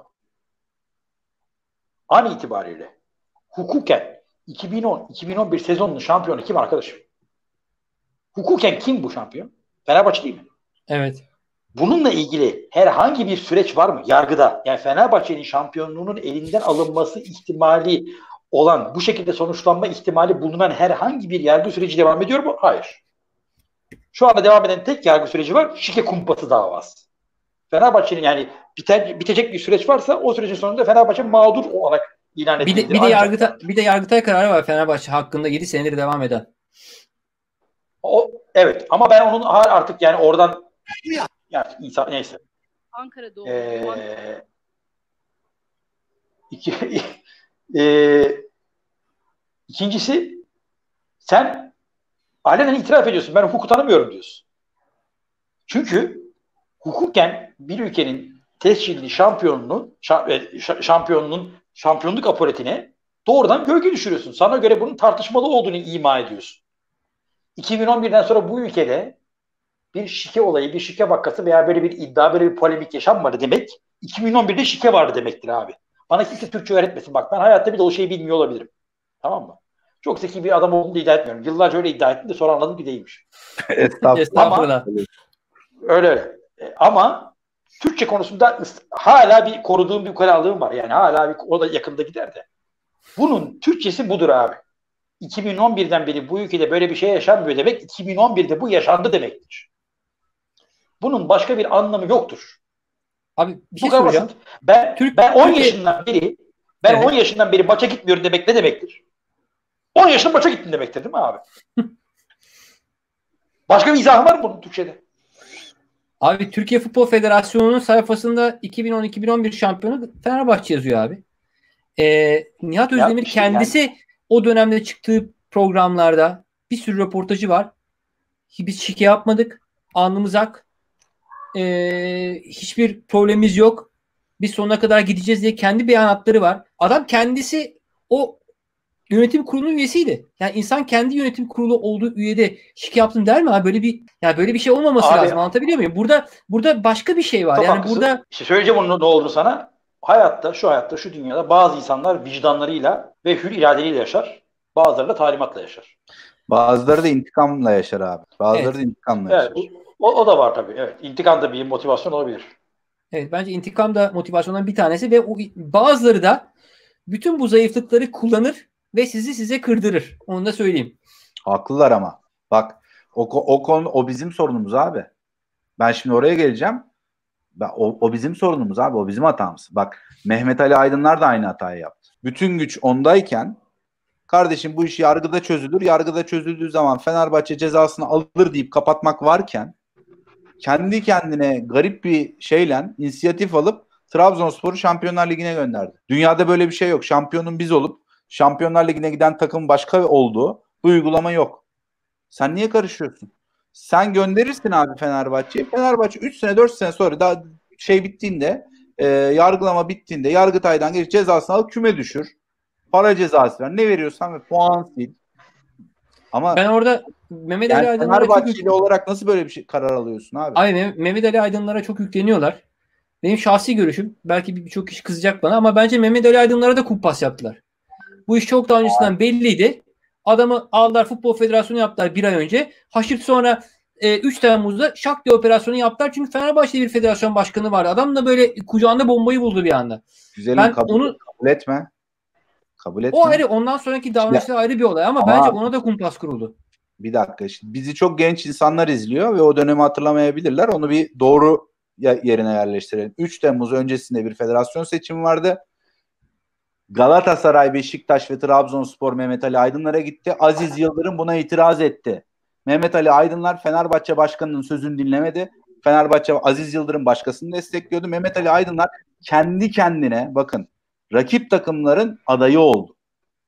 an itibariyle hukuken iki bin on iki bin on bir sezonunun şampiyonu kim arkadaşım? Hukuken kim bu şampiyon? Fenerbahçe değil mi? Evet. Bununla ilgili herhangi bir süreç var mı? Yargıda. Yani Fenerbahçe'nin şampiyonluğunun elinden alınması ihtimali olan, bu şekilde sonuçlanma ihtimali bulunan herhangi bir yargı süreci devam ediyor mu? Hayır. Şu anda devam eden tek yargı süreci var. Şike kumpası davası. Fenerbahçe'nin yani biter, bitecek bir süreç varsa o sürecin sonunda Fenerbahçe mağdur olarak ilan edildi. Bir de, bir de Yargıtay, bir de Yargıtay kararı var Fenerbahçe hakkında yedi senedir devam eden. O, evet ama ben onun artık yani oradan yani insan neyse. Ankara doğumlu. Ee, iki, e, ikincisi sen alenen itiraf ediyorsun. Ben hukuku tanımıyorum diyorsun. Çünkü hukuken bir ülkenin tescilli şampiyonunun şampiyonunun şampiyonluk apoletine doğrudan gölge düşürüyorsun. Sana göre bunun tartışmalı olduğunu ima ediyorsun. iki bin on birden sonra bu ülkede bir şike olayı, bir şike vakası veya böyle bir iddia, böyle bir polemik yaşanmadı demek, iki bin on birde şike vardı demektir abi. Bana kimse Türkçe öğretmesin. Bak ben hayatta bir de o şeyi bilmiyor olabilirim. Tamam mı? Çok zeki bir adam olduğunu iddia etmiyorum. Yıllarca öyle iddia ettim de sonra anladım ki değilmiş. Estağfurullah. Ama, öyle öyle. Ama Türkçe konusunda hala bir koruduğum bir ukalalığım var. Yani hala bir, o da yakında gider de. Bunun Türkçesi budur abi. iki bin on birden beri bu ülkede böyle bir şey yaşanmıyor demek, iki bin on birde bu yaşandı demektir. Bunun başka bir anlamı yoktur. Abi bir şey bu kadar basit. Ben, Türk, ben on Türkiye... yaşından beri ben evet. on yaşından beri maça gitmiyorum demek ne demektir? on yaşında maça gittin demektir değil mi abi? Başka bir izahı var mı bunun Türkçe'de? Abi Türkiye Futbol Federasyonu'nun sayfasında iki bin on iki bin on bir şampiyonu Fenerbahçe yazıyor abi. Ee, Nihat Özdemir işte kendisi yani. O dönemde çıktığı programlarda bir sürü röportajı var. Biz şike yapmadık. Alnımız ak. Ee, hiçbir problemimiz yok. Biz sonuna kadar gideceğiz diye kendi beyanatları var. Adam kendisi o yönetim kurulunun üyesiydi. Yani insan kendi yönetim kurulu olduğu üyede şike yaptım der mi abi? Böyle bir yani böyle bir şey olmaması abi, lazım. Anlatabiliyor muyum? Burada burada başka bir şey var. Çok yani haklısın. burada işte söyleyeceğim onun ne olduğunu sana. Hayatta, şu hayatta, şu dünyada bazı insanlar vicdanlarıyla ve hür iradeleriyle yaşar. Bazıları da talimatla yaşar. Bazıları da intikamla yaşar abi. Bazıları evet. da intikamla evet, yaşar. O, o da var tabii. Evet. İntikam da bir motivasyon olabilir. Evet, bence intikam da motivasyonların bir tanesi ve o, bazıları da bütün bu zayıflıkları kullanır ve sizi size kırdırır. Onu da söyleyeyim. Haklılar ama. Bak o, o konu o bizim sorunumuz abi. Ben şimdi oraya geleceğim. Ben, o, o bizim sorunumuz abi. O bizim hatamız. Bak Mehmet Ali Aydınlar da aynı hatayı yaptı. Bütün güç ondayken Kardeşim bu iş yargıda çözülür. Yargıda çözüldüğü zaman Fenerbahçe cezasını alır deyip kapatmak varken kendi kendine garip bir şeyle inisiyatif alıp Trabzonspor'u Şampiyonlar Ligi'ne gönderdi. Dünyada böyle bir şey yok. Şampiyonun biz olup Şampiyonlar Ligi'ne giden takım başka olduğu bu uygulama yok. Sen niye karışıyorsun? Sen gönderirsin abi Fenerbahçe'yi. Fenerbahçe üç sene dört sene sonra daha şey bittiğinde e, yargılama bittiğinde Yargıtay'dan geç cezasını al küme düşür. Para cezası ver. Ne veriyorsan ve puan sil. Ama ben orada Mehmet yani Ali Aydınlara çok Fenerbahçeli olarak nasıl böyle bir şey karar alıyorsun abi? Ay Mehmet Ali Aydınlara çok yükleniyorlar. Benim şahsi görüşüm, belki birçok kişi kızacak bana ama bence Mehmet Ali Aydınlara da kumpas yaptılar. Bu iş çok daha öncesinden belliydi. Adamı aldılar, Futbol Federasyonu yaptılar bir ay önce. Haşırt sonra e, üç Temmuz'da şak diye operasyonu yaptılar. Çünkü Fenerbahçe'de bir federasyon başkanı vardı. Adam da böyle kucağında bombayı buldu bir anda. Güzelim, ben kabul, onu kabul etme. Kabul etme. O ayrı, ondan sonraki davranışlar ayrı bir olay ama, ama bence ona da kumpas kuruldu. Bir dakika. Şimdi bizi çok genç insanlar izliyor ve o dönemi hatırlamayabilirler. Onu bir doğru yerine yerleştirelim. üç Temmuz öncesinde bir federasyon seçimi vardı. Galatasaray, Beşiktaş ve Trabzonspor Mehmet Ali Aydınlar'a gitti. Aziz Yıldırım buna itiraz etti. Mehmet Ali Aydınlar Fenerbahçe Başkanı'nın sözünü dinlemedi. Fenerbahçe Aziz Yıldırım başkasını destekliyordu. Mehmet Ali Aydınlar kendi kendine bakın rakip takımların adayı oldu.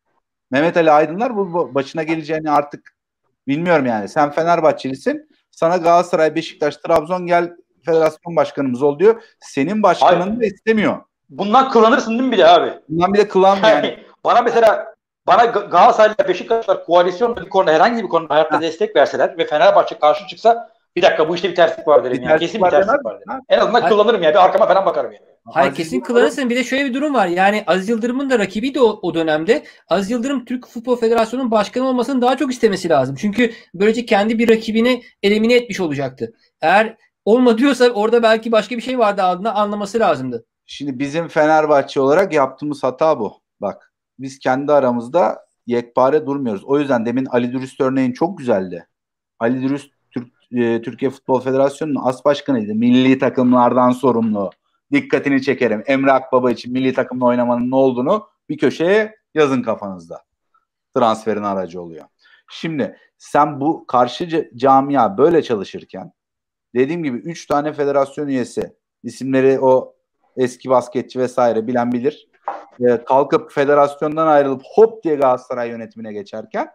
Mehmet Ali Aydınlar bu başına geleceğini artık bilmiyorum yani. Sen Fenerbahçelisin. Sana Galatasaray, Beşiktaş, Trabzon gel federasyon başkanımız ol diyor. Senin başkanın da istemiyor. Bundan kıllanırsın değil mi bir de abi? Bundan bir de kılan yani. Bana mesela bana Galatasaray'la Beşiktaşlar koalisyon bir konuda herhangi bir konuda hayatta ha. destek verseler ve Fenerbahçe karşı çıksa bir dakika bu işte bir terslik var derim. Yani. Kesin bir terslik var derim. En azından Hayır. kıllanırım ya. Bir arkama falan bakarım yani. Hayır Aziz kesin kıllanırsın. Bir de şöyle bir durum var. Yani Aziz Yıldırım'ın da rakibiydi o, o dönemde. Aziz Yıldırım Türk Futbol Federasyonu'nun başkanı olmasını daha çok istemesi lazım. Çünkü böylece kendi bir rakibini elimine etmiş olacaktı. Eğer olma diyorsa orada belki başka bir şey vardı adına anlaması lazımdı. Şimdi bizim Fenerbahçe olarak yaptığımız hata bu. Bak biz kendi aramızda yekpare durmuyoruz. O yüzden demin Ali Dürüst örneğin çok güzeldi. Ali Dürüst Türk, e, Türkiye Futbol Federasyonu'nun as başkanıydı. Milli takımlardan sorumlu. Dikkatini çekerim. Emre Akbaba için milli takımla oynamanın ne olduğunu bir köşeye yazın kafanızda. Transferin aracı oluyor. Şimdi sen bu karşı camia böyle çalışırken dediğim gibi üç tane federasyon üyesi isimleri o eski basketçi vesaire bilen bilir. Ee, kalkıp federasyondan ayrılıp hop diye Galatasaray yönetimine geçerken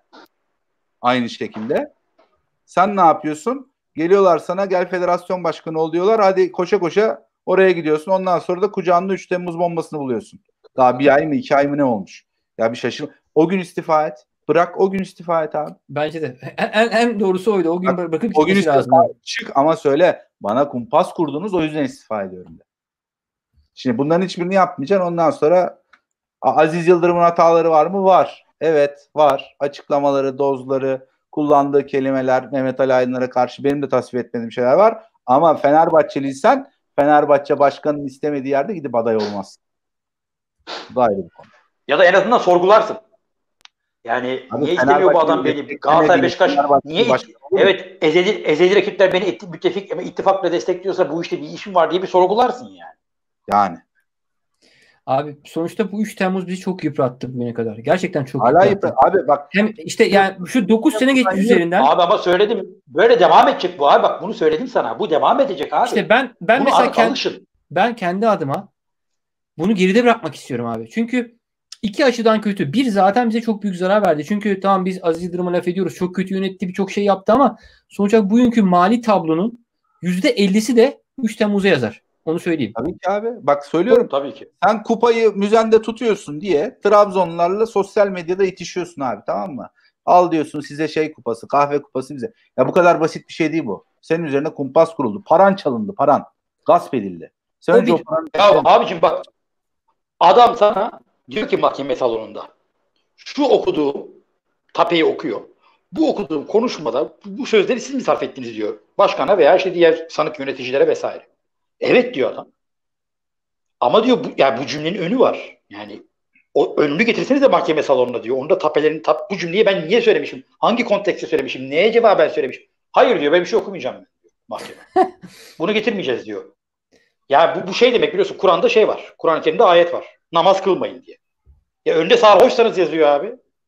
aynı şekilde sen ne yapıyorsun? Geliyorlar sana gel federasyon başkanı ol diyorlar. Hadi koşa koşa oraya gidiyorsun. Ondan sonra da kucağında üç Temmuz bombasını buluyorsun. Daha bir ay mı iki ay mı ne olmuş? Ya bir şaşır. O gün istifa et. Bırak o gün istifa et abi. Bence de. En, en doğrusu oydu. O gün Bak, bakıp o gün istifa lazım. Çık ama söyle. Bana kumpas kurdunuz o yüzden istifa ediyorum de. Şimdi bunların hiçbirini yapmayacaksın. Ondan sonra Aziz Yıldırım'ın hataları var mı? Var. Evet var. Açıklamaları, dozları, kullandığı kelimeler Mehmet Ali Aydınlar'a karşı benim de tasvip etmediğim şeyler var. Ama Fenerbahçeliysen Fenerbahçe başkanının istemediği yerde gidip aday olmaz. Bu da ayrı bir konu. Ya da en azından sorgularsın. Yani Abi niye istemiyor bu adam beni? Galatasaray, Beşiktaş niye? Evet ezeli, ezeli rakipler beni itti, müttefik, ittifakla destekliyorsa bu işte bir işim var diye bir sorgularsın yani. Yani. Abi sonuçta bu üç Temmuz bizi çok yıprattı bugüne kadar. Gerçekten çok Hala yıprattı. Yıprat. Abi bak. Hem işte yani şu dokuz sene geçti üzerinden. Abi ama söyledim. Böyle devam edecek bu abi. Bak bunu söyledim sana. Bu devam edecek abi. İşte ben ben bunu mesela kendi, ben kendi adıma bunu geride bırakmak istiyorum abi. Çünkü iki açıdan kötü. Bir zaten bize çok büyük zarar verdi. Çünkü tamam biz Aziz Yıldırım'a laf ediyoruz. Çok kötü yönetti, birçok şey yaptı ama sonuç olarak bugünkü mali tablonun yüzde ellisi de üç Temmuz'a yazar. Onu söyleyeyim. Tabii ki abi. Bak söylüyorum. Tabii ki. Sen kupayı müzende tutuyorsun diye Trabzonlularla sosyal medyada itişiyorsun abi, tamam mı? Al diyorsun size şey kupası, kahve kupası bize. Ya bu kadar basit bir şey değil bu. Senin üzerine kumpas kuruldu. Paran çalındı, paran. Gasp edildi. Sen önce o paranı... Ya abicim bak. Adam sana diyor ki mahkeme salonunda şu okuduğu tapeyi okuyor. Bu okuduğum konuşmada bu sözleri siz mi sarf ettiniz diyor. Başkana veya işte diğer sanık yöneticilere vesaire. Evet diyor adam. Ama diyor bu, yani bu cümlenin önü var. Yani o önünü getirseniz de mahkeme salonuna diyor. Onda tapelerin tap, bu cümleyi ben niye söylemişim? Hangi kontekste söylemişim? Neye cevaben söylemişim? Hayır diyor ben bir şey okumayacağım ben diyor mahkeme. Bunu getirmeyeceğiz diyor. Yani bu, bu şey demek biliyorsun Kur'an'da şey var. Kur'an-ı Kerim'de ayet var. Namaz kılmayın diye. Ya önde sarhoşsanız yazıyor abi.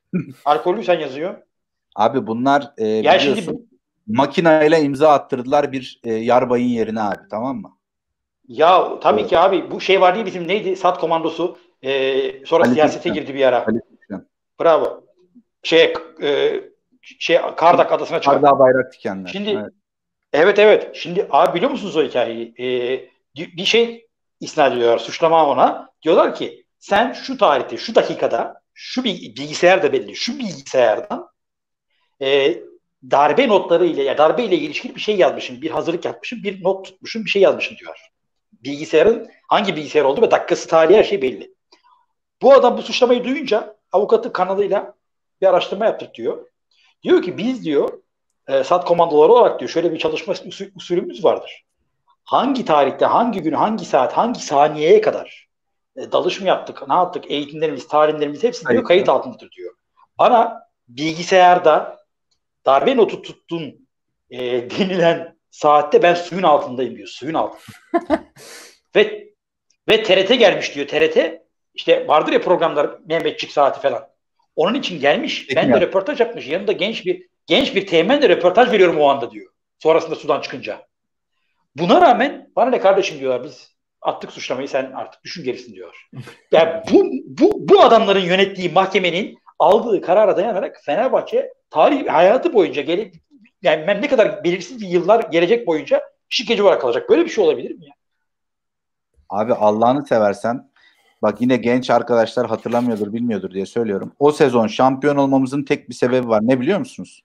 Alkollüysen yazıyor. Abi bunlar e, Ya biliyorsun şimdi bu, makineyle imza attırdılar bir e, yarbayın yerine abi, tamam mı? ya tabii Evet. ki abi bu şey var değil bizim neydi? Sat komandosu. Ee, sonra Ali siyasete Türkmen. girdi bir ara. Ali Türkmen. Bravo. Şey e, şey Kardak adasına çıkan. Arda bayrak dikenler. Şimdi Evet. evet evet. Şimdi abi biliyor musunuz o hikayeyi? Ee, bir şey isnat ediyorlar. Suçlama ona. Diyorlar ki sen şu tarihte, şu dakikada, şu bilgisayar da belli. Şu bilgisayardan e, darbe notları ile ya darbe ile ilişkili bir şey yazmışım. Bir hazırlık yapmışım. Bir not tutmuşum. Bir şey yazmışım diyor. Bilgisayarın hangi bilgisayar olduğu ve dakikası, tarihi her şey belli. Bu adam bu suçlamayı duyunca avukatı kanalıyla bir araştırma yaptık diyor. Diyor ki biz diyor e, SAT komandoları olarak diyor şöyle bir çalışma usul, usulümüz vardır. Hangi tarihte, hangi gün, hangi saat, hangi saniyeye kadar e, dalış mı yaptık, ne yaptık, eğitimlerimiz, talimlerimiz hepsi diyor kayıt altındadır diyor. Bana bilgisayarda darbe notu tuttun e, denilen saatte ben suyun altındayım diyor. Suyun altında. ve ve T R T gelmiş diyor. T R T işte vardır ya programlar Mehmetçik saati falan. Onun için gelmiş. Ben de röportaj yapmış. Yanında genç bir genç bir teğmenle röportaj veriyorum o anda diyor. Sonrasında sudan çıkınca. Buna rağmen bana ne kardeşim diyorlar biz attık suçlamayı sen artık düşün gerisini diyor. Yani bu, bu, bu adamların yönettiği mahkemenin aldığı karara dayanarak Fenerbahçe tarih hayatı boyunca gele, yani ne kadar belirsiz bir yıllar gelecek boyunca şikeci olarak kalacak. Böyle bir şey olabilir mi ya? Abi Allah'ını seversen bak yine genç arkadaşlar hatırlamıyordur bilmiyordur diye söylüyorum. O sezon şampiyon olmamızın tek bir sebebi var. Ne biliyor musunuz?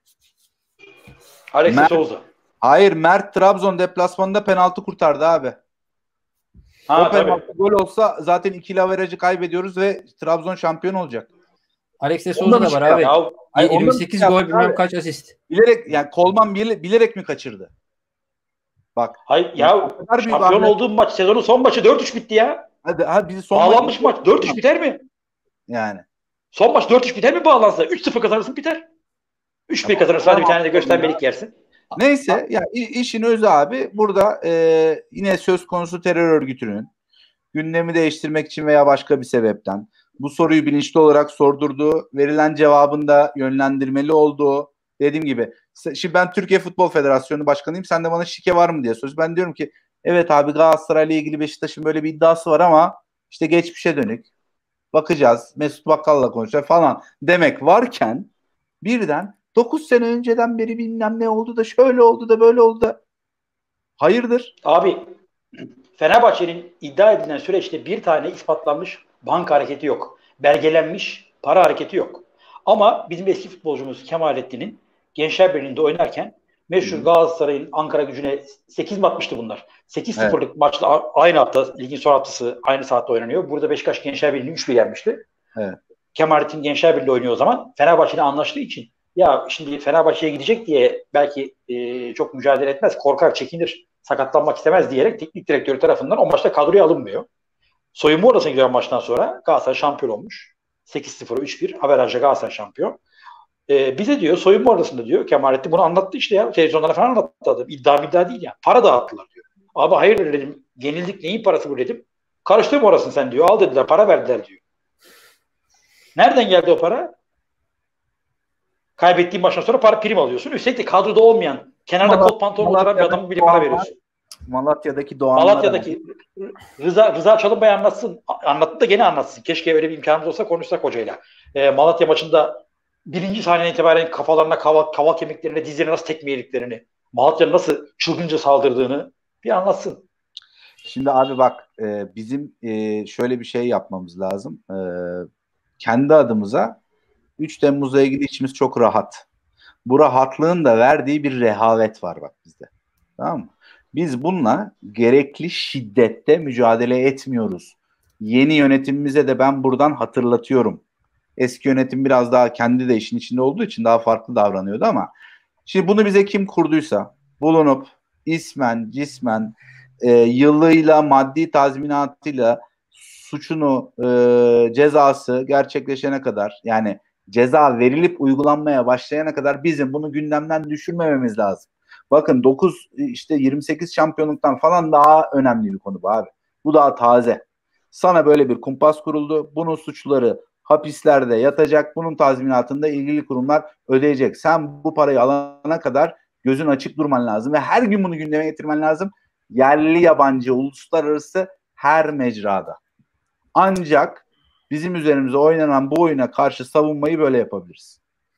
Alex Mert, Souza. hayır Mert Trabzon deplasmanında penaltı kurtardı abi. Ha, o penaltı tabii. gol olsa zaten ikili averajı kaybediyoruz ve Trabzon şampiyon olacak. Alex de Souza da var abi. Ya, Ay, yirmi sekiz gol bilmem kaç asist. Bilerek yani Kolman bilerek, bilerek mi kaçırdı? Bak. Hayır ya şampiyon olduğum maç sezonun son maçı dört üç bitti ya. Hadi, hadi bizi son bağlanmış maç, maç dört üç biter mi? Yani. Son maç dört üç biter mi bağlansa? üç sıfır kazanırsın biter. üç bir kazanırsın hadi bir tane de göstermelik yersin. Neyse ya yani işin özü abi burada e, yine söz konusu terör örgütünün gündemi değiştirmek için veya başka bir sebepten bu soruyu bilinçli olarak sordurduğu, verilen cevabında yönlendirmeli olduğu, dediğim gibi şimdi ben Türkiye Futbol Federasyonu Başkanıyım, sen de bana şike var mı diye soruyorsun. Ben diyorum ki evet abi Galatasaray'la ilgili Beşiktaş'ın böyle bir iddiası var ama işte geçmişe dönük bakacağız, Mesut Bakkal'la konuşacağız falan demek varken birden dokuz sene önceden beri bilmem ne oldu da şöyle oldu da böyle oldu da hayırdır? Abi Fenerbahçe'nin iddia edilen süreçte bir tane ispatlanmış banka hareketi yok. Belgelenmiş para hareketi yok. Ama bizim eski futbolcumuz Kemalettin'in Gençler Birliği'nde oynarken meşhur Galatasaray'ın Ankara Gücü'ne sekiz mi atmıştı bunlar? sekiz sıfırlık evet. Maçla aynı hafta, ligin son haftası aynı saatte oynanıyor. Burada Beşiktaş Gençler Birliği'ni üç bir yenmişti. Evet. Kemalettin Gençler Birliği oynuyor o zaman. Fenerbahçe'yle anlaştığı için ya şimdi Fenerbahçe'ye gidecek diye belki e, çok mücadele etmez, korkar, çekinir, sakatlanmak istemez diyerek teknik direktörü tarafından o maçta kadroya alınmıyor. Soyunma odasına gidiyor maçtan sonra. Galatasaray şampiyon olmuş. sekiz sıfır üç bir averajla Galatasaray şampiyon. Ee, bize diyor soyunma odasında diyor Kemalettin bunu anlattı işte ya. Televizyonlara falan anlattı adam. İddia iddia değil ya. Para dağıttılar diyor. Abi hayır dedim. Yenildik neyin parası bu dedim. Karıştırma orasını sen diyor. Al dediler para verdiler diyor. Nereden geldi o para? Kaybettiğin maçtan sonra para prim alıyorsun. Üstelik de kadroda olmayan, kenarda Malat- kot pantolon oturan bir adamın bile para veriyorsun. Malatya'daki Doğanlar. Malatya'daki Rıza, Rıza Çalınbay anlatsın. Anlattı da gene anlatsın. Keşke öyle bir imkanımız olsa konuşsak hocayla. E, Malatya maçında birinci saniyeden itibaren kafalarına kaval, kaval kemiklerine, dizlerine nasıl tekme yediklerini, Malatya'nın nasıl çılgınca saldırdığını bir anlatsın. Şimdi abi bak e, bizim e, şöyle bir şey yapmamız lazım. E, kendi adımıza üç Temmuz'la ilgili içimiz çok rahat. Bu rahatlığın da verdiği bir rehavet var bak bizde. Tamam mı? Biz bununla gerekli şiddette mücadele etmiyoruz. Yeni yönetimimize de ben buradan hatırlatıyorum. Eski yönetim biraz daha kendi de işin içinde olduğu için daha farklı davranıyordu ama şimdi bunu bize kim kurduysa bulunup ismen, cismen, e, yıllığıyla, maddi tazminatıyla suçunu, e, cezası gerçekleşene kadar yani ceza verilip uygulanmaya başlayana kadar bizim bunu gündemden düşürmememiz lazım. Bakın dokuz işte yirmi sekiz şampiyonluktan falan daha önemli bir konu bu abi. Bu daha taze. Sana böyle bir kumpas kuruldu. Bunun suçluları hapislerde yatacak. Bunun tazminatını da ilgili kurumlar ödeyecek. Sen bu parayı alana kadar gözün açık durman lazım ve her gün bunu gündeme getirmen lazım. Yerli, yabancı, uluslararası her mecrada. Ancak bizim üzerimize oynanan bu oyuna karşı savunmayı böyle yapabiliriz.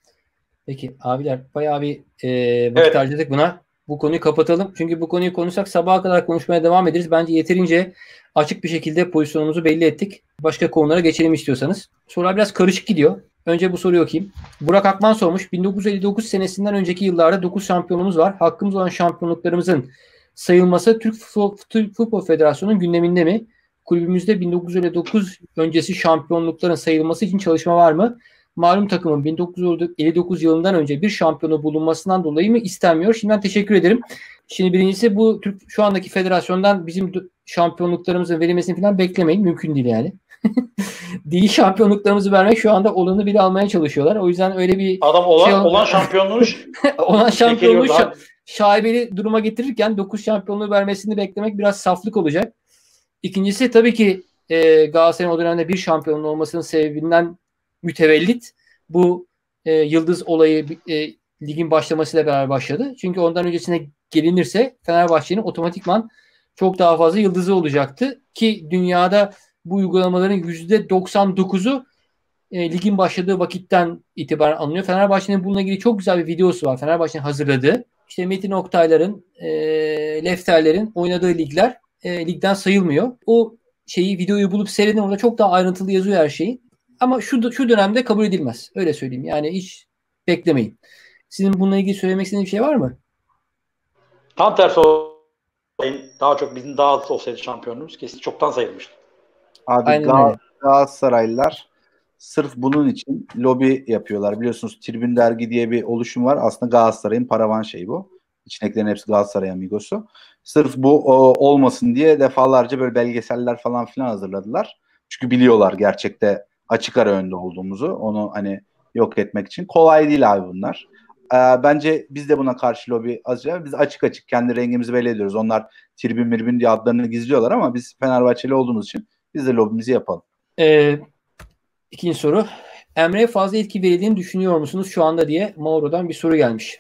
Peki abiler bayağı bir e, vakit evet. harcadık buna. Bu konuyu kapatalım. Çünkü bu konuyu konuşsak sabaha kadar konuşmaya devam ederiz. Bence yeterince açık bir şekilde pozisyonumuzu belli ettik. Başka konulara geçelim istiyorsanız. Sorular biraz karışık gidiyor. Önce bu soruyu okuyayım. Burak Akman sormuş. bin dokuz yüz elli dokuz senesinden önceki yıllarda dokuz şampiyonumuz var. Hakkımız olan şampiyonluklarımızın sayılması Türk Futbol, Türk Futbol Federasyonu'nun gündeminde mi? Kulübümüzde bin dokuz yüz elli dokuz öncesi şampiyonlukların sayılması için çalışma var mı? Malum takımın bin dokuz yüz elli dokuz yılından önce bir şampiyonu bulunmasından dolayı mı istenmiyor? Şimdiden teşekkür ederim. Şimdi birincisi bu Türk şu andaki federasyondan bizim şampiyonluklarımızın verilmesini falan beklemeyin. Mümkün değil yani. Değil şampiyonluklarımızı vermek şu anda olanı bile almaya çalışıyorlar. O yüzden öyle bir adam olan şey olan şampiyonluğu olan şampiyonluğu şa- şaibeli duruma getirirken dokuz şampiyonluğu vermesini beklemek biraz saflık olacak. İkincisi tabii ki e, Galatasaray'ın o dönemde bir şampiyonun olmasının sebebinden mütevellit bu e, yıldız olayı e, ligin başlamasıyla beraber başladı. Çünkü ondan öncesine gelinirse Fenerbahçe'nin otomatikman çok daha fazla yıldızı olacaktı ki dünyada bu uygulamaların yüzde doksan dokuzu e, ligin başladığı vakitten itibaren alınıyor. Fenerbahçe'nin bununla ilgili çok güzel bir videosu var. Fenerbahçe'nin hazırladığı. İşte Metin Oktay'ların, e, Lefter'lerin oynadığı ligler e, ligden sayılmıyor. O şeyi videoyu bulup seyredin, orada çok daha ayrıntılı yazıyor her şeyi. Ama şu şu dönemde kabul edilmez. Öyle söyleyeyim. Yani hiç beklemeyin. Sizin bununla ilgili söylemek istediğiniz bir şey var mı? Tam tersi olayım. Daha çok bizim daha az olsaydı şampiyonluğumuz kesin çoktan sayılmıştı. Abi Gal- Galatasaraylılar sırf bunun için lobi yapıyorlar. Biliyorsunuz Tribün Dergi diye bir oluşum var. Aslında Galatasaray'ın paravan şeyi bu. İçindekilerin hepsi Galatasaray amigosu. Sırf bu o, olmasın diye defalarca böyle belgeseller falan filan hazırladılar. Çünkü biliyorlar gerçekte açık ara önde olduğumuzu. Onu hani yok etmek için. Kolay değil abi bunlar. Ee, bence biz de buna karşı lobi azıcık. Biz açık açık kendi rengimizi belli ediyoruz. Onlar tribün mirbün diye adlarını gizliyorlar ama biz Fenerbahçeli olduğumuz için biz de lobimizi yapalım. Ee, ikinci soru. Emre'ye fazla etki verildiğini düşünüyor musunuz şu anda diye Mauro'dan bir soru gelmiş.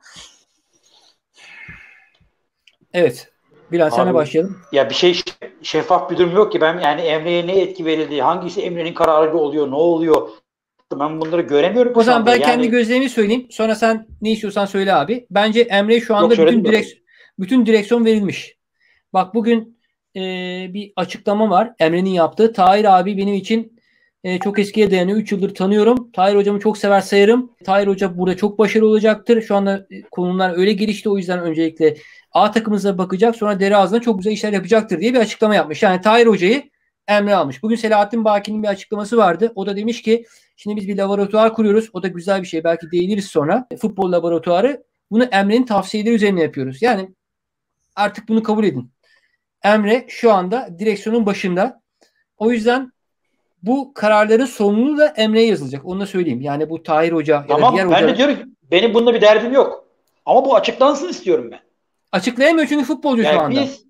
Evet. Bilal senle başlayalım. Ya bir şey şeffaf bir durum yok ki. Ben yani Emre'ye ne etki verildiği, hangisi Emre'nin kararı oluyor, ne oluyor? Ben bunları göremiyorum. O zaman ben yani... kendi gözlerimi söyleyeyim. Sonra sen ne istiyorsan söyle abi. Bence Emre şu anda yok, bütün direkt bütün direksiyon verilmiş. Bak bugün e, bir açıklama var. Emre'nin yaptığı. Tahir abi benim için e, çok eskiye dayanıyor. üç yıldır tanıyorum. Tahir hocamı çok sever sayarım. Tahir hoca burada çok başarılı olacaktır. Şu anda konumlar öyle gelişti. O yüzden öncelikle A takımımıza bakacak. Sonra deri ağzına çok güzel işler yapacaktır diye bir açıklama yapmış. Yani Tahir hocayı Emre almış. Bugün Selahattin Baki'nin bir açıklaması vardı. O da demiş ki şimdi biz bir laboratuvar kuruyoruz. O da güzel bir şey. Belki değiniriz sonra. Futbol laboratuvarı. Bunu Emre'nin tavsiyeleri üzerine yapıyoruz. Yani artık bunu kabul edin. Emre şu anda direksiyonun başında. O yüzden bu kararların sorumluluğu da Emre'ye yazılacak. Onu da söyleyeyim. Yani bu Tahir Hoca tamam, ya da diğer ben hoca... de diyorum ki benim bununla bir derdim yok. Ama bu açıklansın istiyorum ben. Açıklayamıyor çünkü futbolcu yani şu anda. Biz,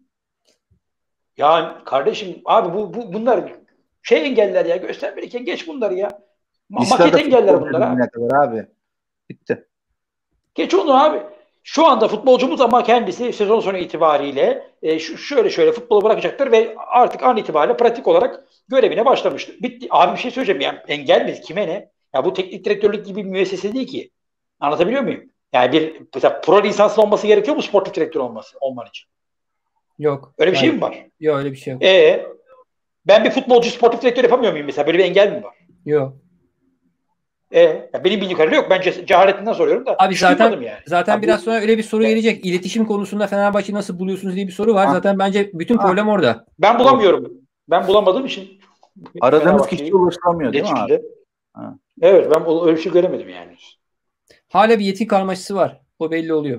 ya kardeşim abi bu, bu bunlar şey engeller ya, göstermeliyken geç bunları ya. Maket engeller bunlar abi. Kadar abi. Bitti. Geç onu abi. Şu anda futbolcumuz ama kendisi sezon sonu itibariyle e, şu, şöyle şöyle futbolu bırakacaktır ve artık an itibariyle pratik olarak görevine başlamıştır. Bitti. Abi bir şey söyleyeceğim ya. Engel mi? Kime ne? Ya bu teknik direktörlük gibi bir müessese değil ki. Anlatabiliyor muyum? Yani bir mesela pro lisanslı olması gerekiyor mu sportif direktör olması olman için? Yok. Öyle bir hayır. şey mi var? Yok öyle bir şey yok. Ee, ben bir futbolcu sportif direktör yapamıyor muyum mesela? Böyle bir engel mi var? Yok. Ee, benim bildiğim kadarıyla yok. Ben ce- cehaletinden soruyorum da. Abi zaten yani. zaten Abi, biraz sonra öyle bir soru evet. gelecek. İletişim konusunda Fenerbahçe'yi nasıl buluyorsunuz diye bir soru var. Ha. Zaten bence bütün ha. problem orada. Ben bulamıyorum. Ben bulamadığım için. Aradığınız kişi ulaşılamıyor değil mi abi? Ha. Evet, ben öyle bir şey göremedim yani. Hala bir yetki karmaşası var. O belli oluyor.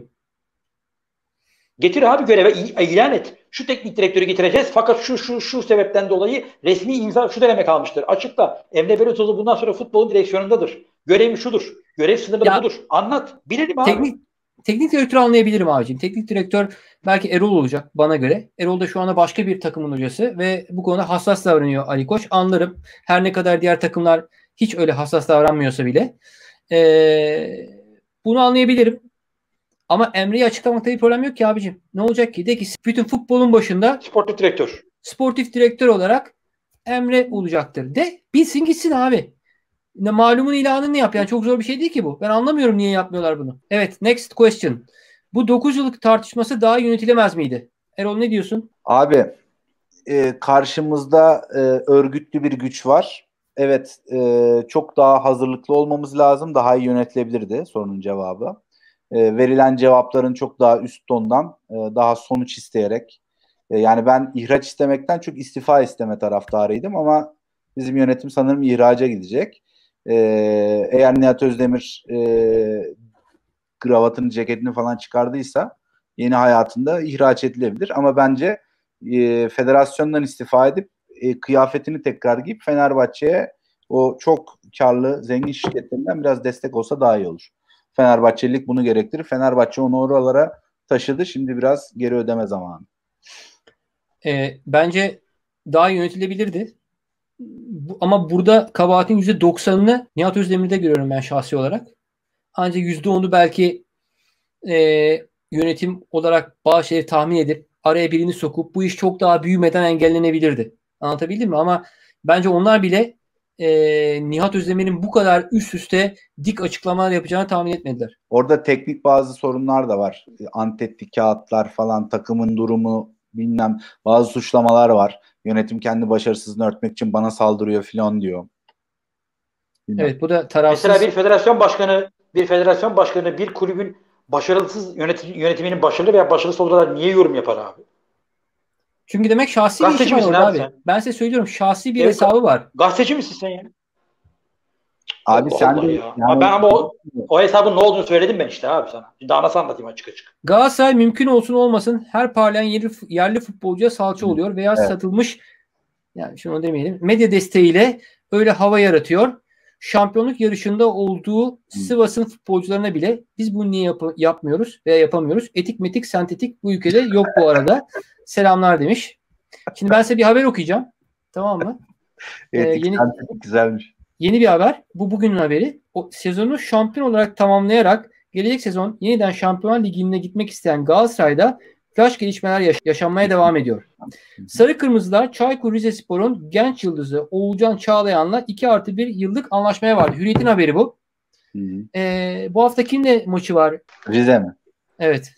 Getir abi göreve ilan et. Şu teknik direktörü getireceğiz fakat şu şu şu sebepten dolayı resmi imza şu döneme kalmıştır. Açıkla. Emre Belözoğlu bundan sonra futbolun direksiyonundadır. Görevi şudur. Görev sınırları ya, budur. Anlat. Bilelim abi. Teknik, teknik direktörü anlayabilirim abicim. Teknik direktör belki Erol olacak bana göre. Erol da şu anda başka bir takımın hocası ve bu konuda hassas davranıyor Ali Koç. Anlarım. Her ne kadar diğer takımlar Hiç öyle hassas davranmıyorsa bile. Ee, bunu anlayabilirim. Ama Emre'yi açıklamakta bir problem yok ki abicim. Ne olacak ki? De ki bütün futbolun başında Sportif direktör. Sportif direktör olarak Emre olacaktır. De bilsin gitsin abi. Ne, malumun ilanını yap. Yani çok zor bir şey değil ki bu. Ben anlamıyorum niye yapmıyorlar bunu. Evet, next question. Bu dokuz yıllık tartışması daha yönetilemez miydi? Erol ne diyorsun? Abi e, karşımızda e, örgütlü bir güç var. Evet, e, çok daha hazırlıklı olmamız lazım. Daha iyi yönetilebilirdi sorunun cevabı. E, verilen cevapların çok daha üst tondan, e, daha sonuç isteyerek. E, yani ben ihraç istemekten çok istifa isteme taraftarıydım ama bizim yönetim sanırım ihraca gidecek. E, eğer Nihat Özdemir e, kravatını, ceketini falan çıkardıysa yeni hayatında ihraç edilebilir. Ama bence e, federasyondan istifa edip e, kıyafetini tekrar giyip Fenerbahçe'ye o çok karlı zengin şirketlerinden biraz destek olsa daha iyi olur. Fenerbahçelilik bunu gerektirir. Fenerbahçe onu oralara taşıdı. Şimdi biraz geri ödeme zamanı. E, bence daha yönetilebilirdi. Bu, ama burada kabahatin yüzde doksanını Nihat Özdemir'de görüyorum ben şahsi olarak. Ancak yüzde onu belki e, yönetim olarak bazı şeyleri tahmin edip araya birini sokup bu iş çok daha büyümeden engellenebilirdi. Anlatabildim mi? Ama bence onlar bile e, Nihat Özdemir'in bu kadar üst üste dik açıklamalar yapacağını tahmin etmediler. Orada teknik bazı sorunlar da var. Antetli kağıtlar falan, takımın durumu bilmem, bazı suçlamalar var. Yönetim kendi başarısızlığını örtmek için bana saldırıyor falan diyor. Bilmem. Evet, bu da tarafsız. Mesela bir federasyon başkanı bir federasyon başkanı bir kulübün başarısız yönetim, yönetiminin başarılı veya başarısız olduğuna niye yorum yapar abi? Çünkü demek şahsi bir Gazeteci işi var misin orada abi abi. sen? Ben size söylüyorum, şahsi bir Evet, hesabı var. Gazeteci misin sen ya? Abi Allah sen Allah de ya. yani, Ben ama o, o hesabın ne olduğunu söyledim ben işte abi sana. Daha nasıl anlatayım açık açık. Galatasaray mümkün olsun olmasın her parlayan yerli, yerli futbolcuya salça oluyor veya evet. satılmış, yani şunu demeyelim, medya desteğiyle öyle hava yaratıyor. Şampiyonluk yarışında olduğu Sivas'ın futbolcularına bile biz bunu niye yap- yapmıyoruz veya yapamıyoruz? Etik metik sentetik bu ülkede yok bu arada. Selamlar demiş. Şimdi ben size bir haber okuyacağım. Tamam mı? Ee, Etik yeni sentetik güzelmiş. Yeni bir haber. Bu bugünün haberi. O sezonu şampiyon olarak tamamlayarak gelecek sezon yeniden Şampiyonlar Ligi'ne gitmek isteyen Galatasaray'da flash gelişmeler yaş- yaşanmaya devam ediyor. Sarı Kırmızılar Çaykur Rizespor'un genç yıldızı Oğulcan Çağlayan'la iki artı bir yıllık anlaşmaya vardı. Hürriyet'in haberi bu. Hı hı. Ee, bu hafta kimle maçı var? Rize mi? Evet.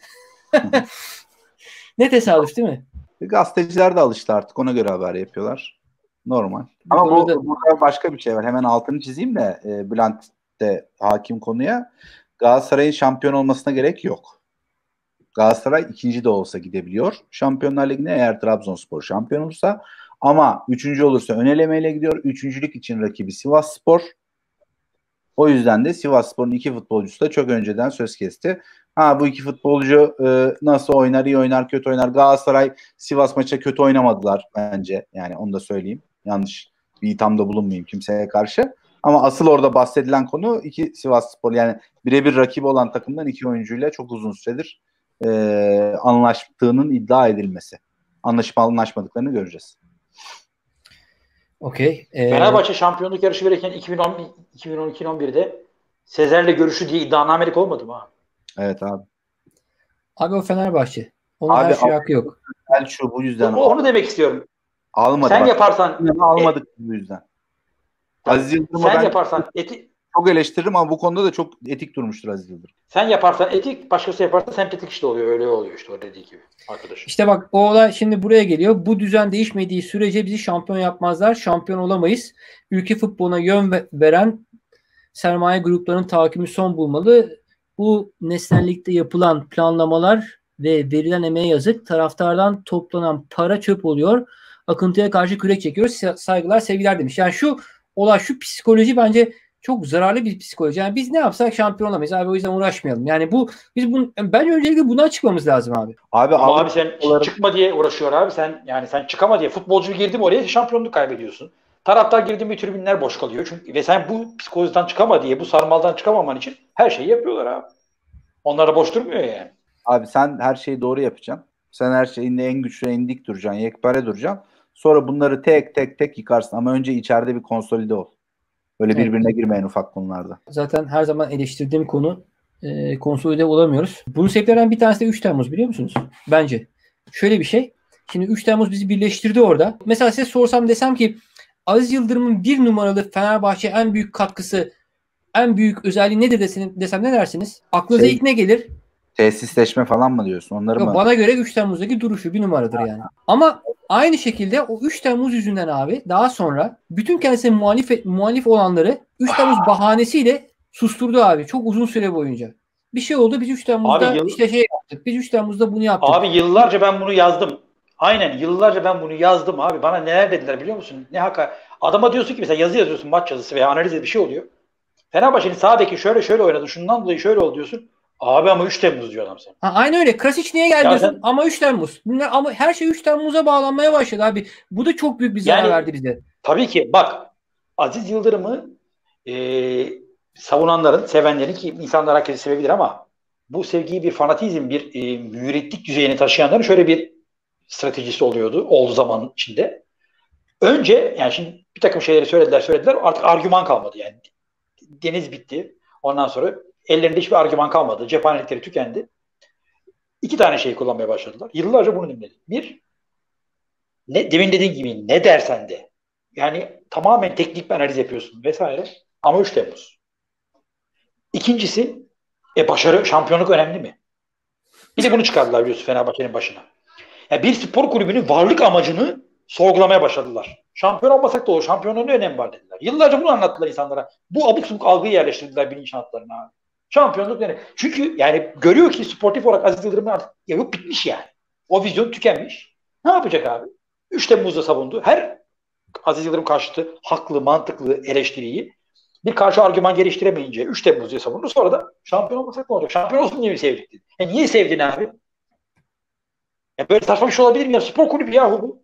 Ne tesadüf değil mi? Gazeteciler de alıştı artık. Ona göre haber yapıyorlar. Normal. Bu Ama konuda- bu, burada başka bir şey var. Hemen altını çizeyim de e, Bülent de hakim konuya. Galatasaray'ın şampiyon olmasına gerek yok. Galatasaray ikinci de olsa gidebiliyor Şampiyonlar Ligi'ne eğer Trabzonspor şampiyon olursa. Ama üçüncü olursa ön elemeyle gidiyor. Üçüncülük için rakibi Sivasspor. O yüzden de Sivasspor'un iki futbolcusu da çok önceden söz kesti. Ha bu iki futbolcu e, nasıl oynar, iyi oynar, kötü oynar. Galatasaray Sivas maçta kötü oynamadılar bence. Yani onu da söyleyeyim. Yanlış bir ithamda bulunmayayım kimseye karşı. Ama asıl orada bahsedilen konu iki Sivasspor, yani birebir rakibi olan takımdan iki oyuncuyla çok uzun süredir e, anlaştığının iddia edilmesi. Anlaşıp anlaşmadıklarını göreceğiz. Okey. Ee, Fenerbahçe şampiyonluk yarışı verirken iki bin on iki bin on iki on birde Sezer'le görüşü diye iddianamelik olmadı mı abi? Evet abi. abi o Fenerbahçe. Onun Abi, her şey hakkı yok. Şu bu yüzden O- Onu demek istiyorum. almadı. Sen bak. yaparsan almadık e, bu yüzden. Aziz Yıldırım'a sen ben yaparsan eti, çok eleştiririm ama bu konuda da çok etik durmuştur Aziz Yıldırım. sen yaparsan etik, başkası yaparsa sempatik işte oluyor. Öyle oluyor işte o dediği gibi arkadaş. İşte bak, o olay şimdi buraya geliyor. Bu düzen değişmediği sürece bizi şampiyon yapmazlar. Şampiyon olamayız. Ülke futboluna yön ve- veren sermaye gruplarının tahakkümü son bulmalı. Bu nesnellikte yapılan planlamalar ve verilen emeğe yazık. Taraftardan toplanan para çöp oluyor. Akıntıya karşı kürek çekiyoruz. Sa- Saygılar, sevgiler demiş. Yani şu olay, şu psikoloji bence çok zararlı bir psikoloji. Yani biz ne yapsak şampiyon olamayız abi, o yüzden uğraşmayalım. Yani bu biz bunu, bence öncelikle bunu açıklamamız lazım abi. Abi, Ama Avrupa abi sen olarak- çıkma diye uğraşıyor abi. Sen yani sen çıkama diye futbolcu girdi mi oraya şampiyonluk kaybediyorsun. Taraftar girdi mi tribünler boş kalıyor. Çünkü ve sen bu psikolojiden çıkama diye, bu sarmaldan çıkamaman için her şeyi yapıyorlar abi. Onlar da boş durmuyor yani. Abi sen her şeyi doğru yapacaksın. Sen her şeyinde en güçlü, en dik duracaksın, yekpare duracaksın. Sonra bunları tek tek tek yıkarsın. Ama önce içeride bir konsolide ol. Öyle Evet. birbirine girmeyen ufak konularda. Zaten her zaman eleştirdiğim konu e, konsolide olamıyoruz. Bunun sebeplerinden bir tanesi de üç Temmuz biliyor musunuz? Bence. Şöyle bir şey. Şimdi üç Temmuz bizi birleştirdi orada. Mesela size sorsam desem ki Aziz Yıldırım'ın bir numaralı Fenerbahçe en büyük katkısı, en büyük özelliği nedir desem, desem ne dersiniz? Aklınıza Şey, ilk ne gelir? Tesisleşme falan mı diyorsun? Onları Yok, mı? bana göre üç Temmuz'daki duruşu bir numaradır yani. Ama aynı şekilde o üç Temmuz yüzünden abi daha sonra bütün kendisine muhalif, muhalif olanları üç Temmuz bahanesiyle susturdu abi. Çok uzun süre boyunca. Bir şey oldu. Biz üç Temmuz'da Abi yıl- işte şey yaptık. Biz üç Temmuz'da bunu yaptık. Abi yıllarca ben bunu yazdım. Aynen yıllarca ben bunu yazdım abi. Bana neler dediler biliyor musun? Ne haka. Adama diyorsun ki mesela yazı yazıyorsun, maç yazısı veya analiz bir şey oluyor. Fenerbahçe'nin sağ beki şöyle şöyle oynadı. Şundan dolayı şöyle oldu diyorsun. Abi ama üç Temmuz diyor adam sana. Ha, aynı öyle. Krasiç niye geldi Ya diyorsun? sen- Ama üç Temmuz. Ne- Ama her şey üç Temmuz'a bağlanmaya başladı abi. Bu da çok büyük bir zarar Yani- verdi bize. Tabii ki bak Aziz Yıldırım'ı e, savunanların, sevenlerin ki insanlar herkesi sevebilir ama bu sevgiyi bir fanatizm, bir e, müritlik düzeyine taşıyanların şöyle bir stratejisi oluyordu. Oldu zaman içinde. Önce yani şimdi bir takım şeyleri söylediler söylediler artık argüman kalmadı yani. Deniz bitti. Ondan sonra ellerinde hiçbir argüman kalmadı. Cephanelikleri tükendi. İki tane şey kullanmaya başladılar. Yıllarca bunu dinledim. Bir, ne, demin dediğin gibi ne dersen de. Yani tamamen teknik bir analiz yapıyorsun vesaire. Ama üç Temmuz. İkincisi, e başarı, şampiyonluk önemli mi? Bir de bunu çıkardılar biliyorsun Fenerbahçe'nin başına. Yani bir spor kulübünün varlık amacını sorgulamaya başladılar. Şampiyon olmasak da olur. Şampiyonluğun ne önemi var dediler. Yıllarca bunu anlattılar insanlara. Bu abuk subuk algıyı yerleştirdiler bilinçaltlarına abi. Şampiyonluk ne? Çünkü yani görüyor ki sportif olarak Aziz Yıldırım'ın artık ya yok bitmiş yani. O vizyon tükenmiş. Ne yapacak abi? üç Temmuz'da savundu. Her Aziz Yıldırım karşıtı haklı, mantıklı eleştiriyi bir karşı argüman geliştiremeyince üç Temmuz diye savundu. Sonra da şampiyon olmasak ne olacak? Şampiyon olsun diye mi sevdik dedi. E niye sevdin abi? Ya böyle saçma bir şey olabilir mi ya? Spor kulübü yahu bu.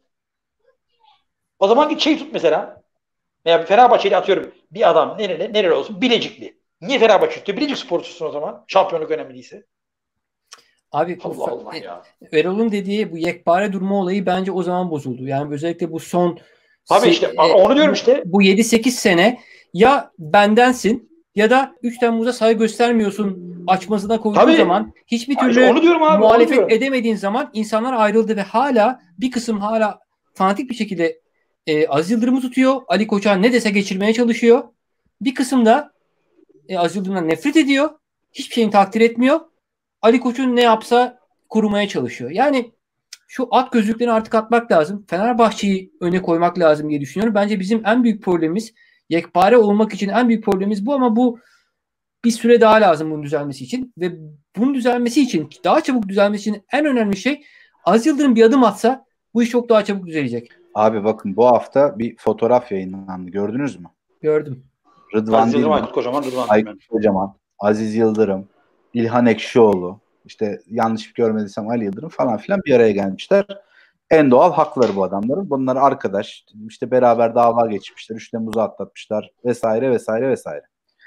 O zaman git şey tut mesela. Veya Fenerbahçe'yle atıyorum bir adam nerede, nerede olsun Bilecikli. Niye Fenerbahçe tutuyor? Bilecik sporcusun o zaman. Şampiyonluk önemli değilse. Abi Allah Allah ya. Erol'un dediği bu yekpare durma olayı bence o zaman bozuldu. Yani özellikle bu son Tabii işte onu diyorum işte. Bu yedi sekiz sene ya bendensin ya da üç Temmuz'a saygı göstermiyorsun açmasına koyduğun Tabii. zaman hiçbir türlü işte onu diyorum abi, muhalefet onu diyorum. edemediğin zaman insanlar ayrıldı ve hala bir kısım hala fanatik bir şekilde e, Aziz Yıldırım'ı tutuyor. Ali Koç'a ne dese geçirmeye çalışıyor. Bir kısım da e, Aziz Yıldırım'dan nefret ediyor. Hiçbir şeyini takdir etmiyor. Ali Koç'un ne yapsa korumaya çalışıyor. Yani şu at gözlüklerini artık atmak lazım. Fenerbahçe'yi öne koymak lazım diye düşünüyorum. Bence bizim en büyük problemimiz yekpare olmak için en büyük problemimiz bu ama bu bir süre daha lazım bunun düzelmesi için ve bunun düzelmesi için daha çabuk düzelmesi için en önemli şey Aziz Yıldırım bir adım atsa bu iş çok daha çabuk düzelecek. Abi bakın bu hafta bir fotoğraf yayınlandı. Gördünüz mü? Gördüm. Rıdvan Aziz Yıldırım, Dilmen, Aykut Kocaman, Rıdvan Aykut Kocaman, Aziz Yıldırım, İlhan Ekşioğlu, işte yanlış görmediysem Ali Yıldırım falan filan bir araya gelmişler. En doğal hakları bu adamların. Bunlar arkadaş, işte beraber dava geçmişler, üç Temmuz'u atlatmışlar vesaire vesaire vesaire.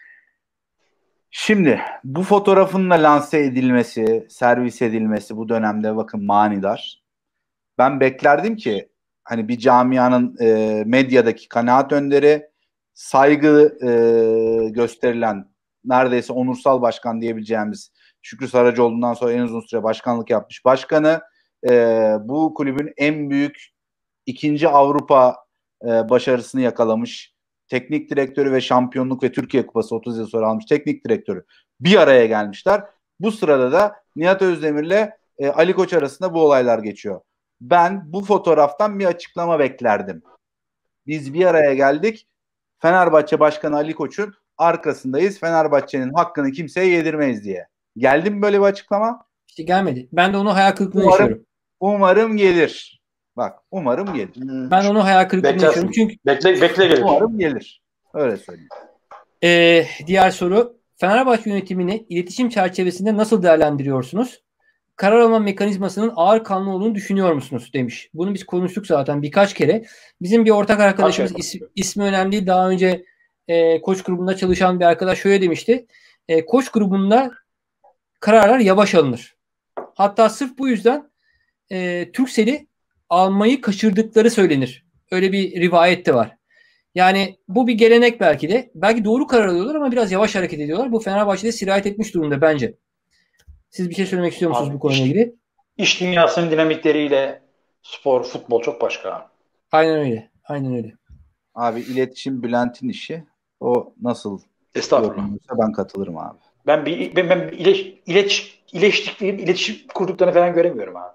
Şimdi bu fotoğrafın da lanse edilmesi, servis edilmesi bu dönemde bakın manidar. Ben beklerdim ki hani bir camianın e, medyadaki kanaat önderi, saygı e, gösterilen neredeyse onursal başkan diyebileceğimiz Şükrü Saracoğlu'ndan sonra en uzun süre başkanlık yapmış başkanı, e, bu kulübün en büyük ikinci Avrupa e, başarısını yakalamış teknik direktörü ve şampiyonluk ve Türkiye Kupası otuz yıl sonra almış teknik direktörü bir araya gelmişler. Bu sırada da Nihat Özdemir'le e, Ali Koç arasında bu olaylar geçiyor. Ben bu fotoğraftan bir açıklama beklerdim. Biz bir araya geldik. Fenerbahçe Başkanı Ali Koç'un arkasındayız. Fenerbahçe'nin hakkını kimseye yedirmeyiz diye. Geldi mi böyle bir açıklama? İşte gelmedi. Ben de onu hayal kırıklığına Umarım, yaşıyorum. Umarım gelir. Bak umarım gelir. Ben onu hayal kırıklığına yaşıyorum. Çünkü bekle, bekle gelir. Umarım gelir. Öyle söyleyeyim. Ee, diğer soru. Fenerbahçe yönetimini iletişim çerçevesinde nasıl değerlendiriyorsunuz? Karar alma mekanizmasının ağır kanlı olduğunu düşünüyor musunuz demiş. Bunu biz konuştuk zaten birkaç kere. Bizim bir ortak arkadaşımız is, ismi önemli değil. Daha önce e, Koç grubunda çalışan bir arkadaş şöyle demişti. E, Koç grubunda kararlar yavaş alınır. Hatta sırf bu yüzden e, Turkcell'i almayı kaçırdıkları söylenir. Öyle bir rivayet de var. Yani bu bir gelenek belki de. Belki doğru karar alıyorlar ama biraz yavaş hareket ediyorlar. Bu Fenerbahçe'de sirayet etmiş durumda bence. Siz bir şey söylemek istiyor musunuz Abi, bu konuyla iş, ilgili? iş dünyasının dinamikleriyle spor, futbol çok başka. Aynen öyle. Aynen öyle. Abi iletişim Bülent'in işi. O nasıl Estağfurullah. yorumluyorsa ben katılırım abi. Ben bir ben, ben ileş, ileş, iletiştiklerin, iletişim kurduklarını falan göremiyorum abi.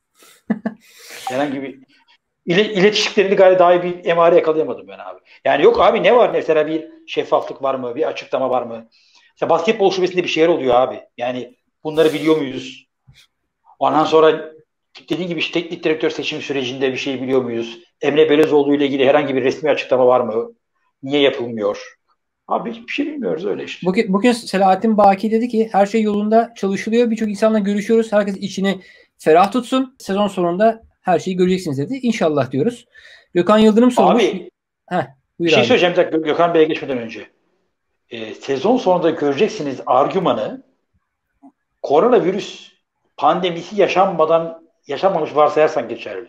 Herhangi bir ile, iletiştiklerini gayet daha iyi bir emare yakalayamadım ben abi. Yani yok abi, ne var mesela, bir şeffaflık var mı? Bir açıklama var mı? Mesela basketbol şubesinde bir şeyler oluyor abi. Yani bunları biliyor muyuz? Ondan sonra dediğin gibi işte teknik direktör seçim sürecinde bir şey biliyor muyuz? Emre Belözoğlu ile ilgili herhangi bir resmi açıklama var mı? Niye yapılmıyor? Abi hiçbir şey bilmiyoruz, öyle işte. Bugün, bugün Selahattin Baki dedi ki her şey yolunda çalışılıyor. Birçok insanla görüşüyoruz. Herkes içini ferah tutsun. Sezon sonunda her şeyi göreceksiniz dedi. İnşallah diyoruz. Gökhan Yıldırım sormuş. Abi Heh, bir buyur şey abi. söyleyeceğim bir dakika, Gökhan Bey'e geçmeden önce. Ee, sezon sonunda göreceksiniz argümanı koronavirüs pandemisi yaşanmadan yaşanmamış varsayarsan geçerli.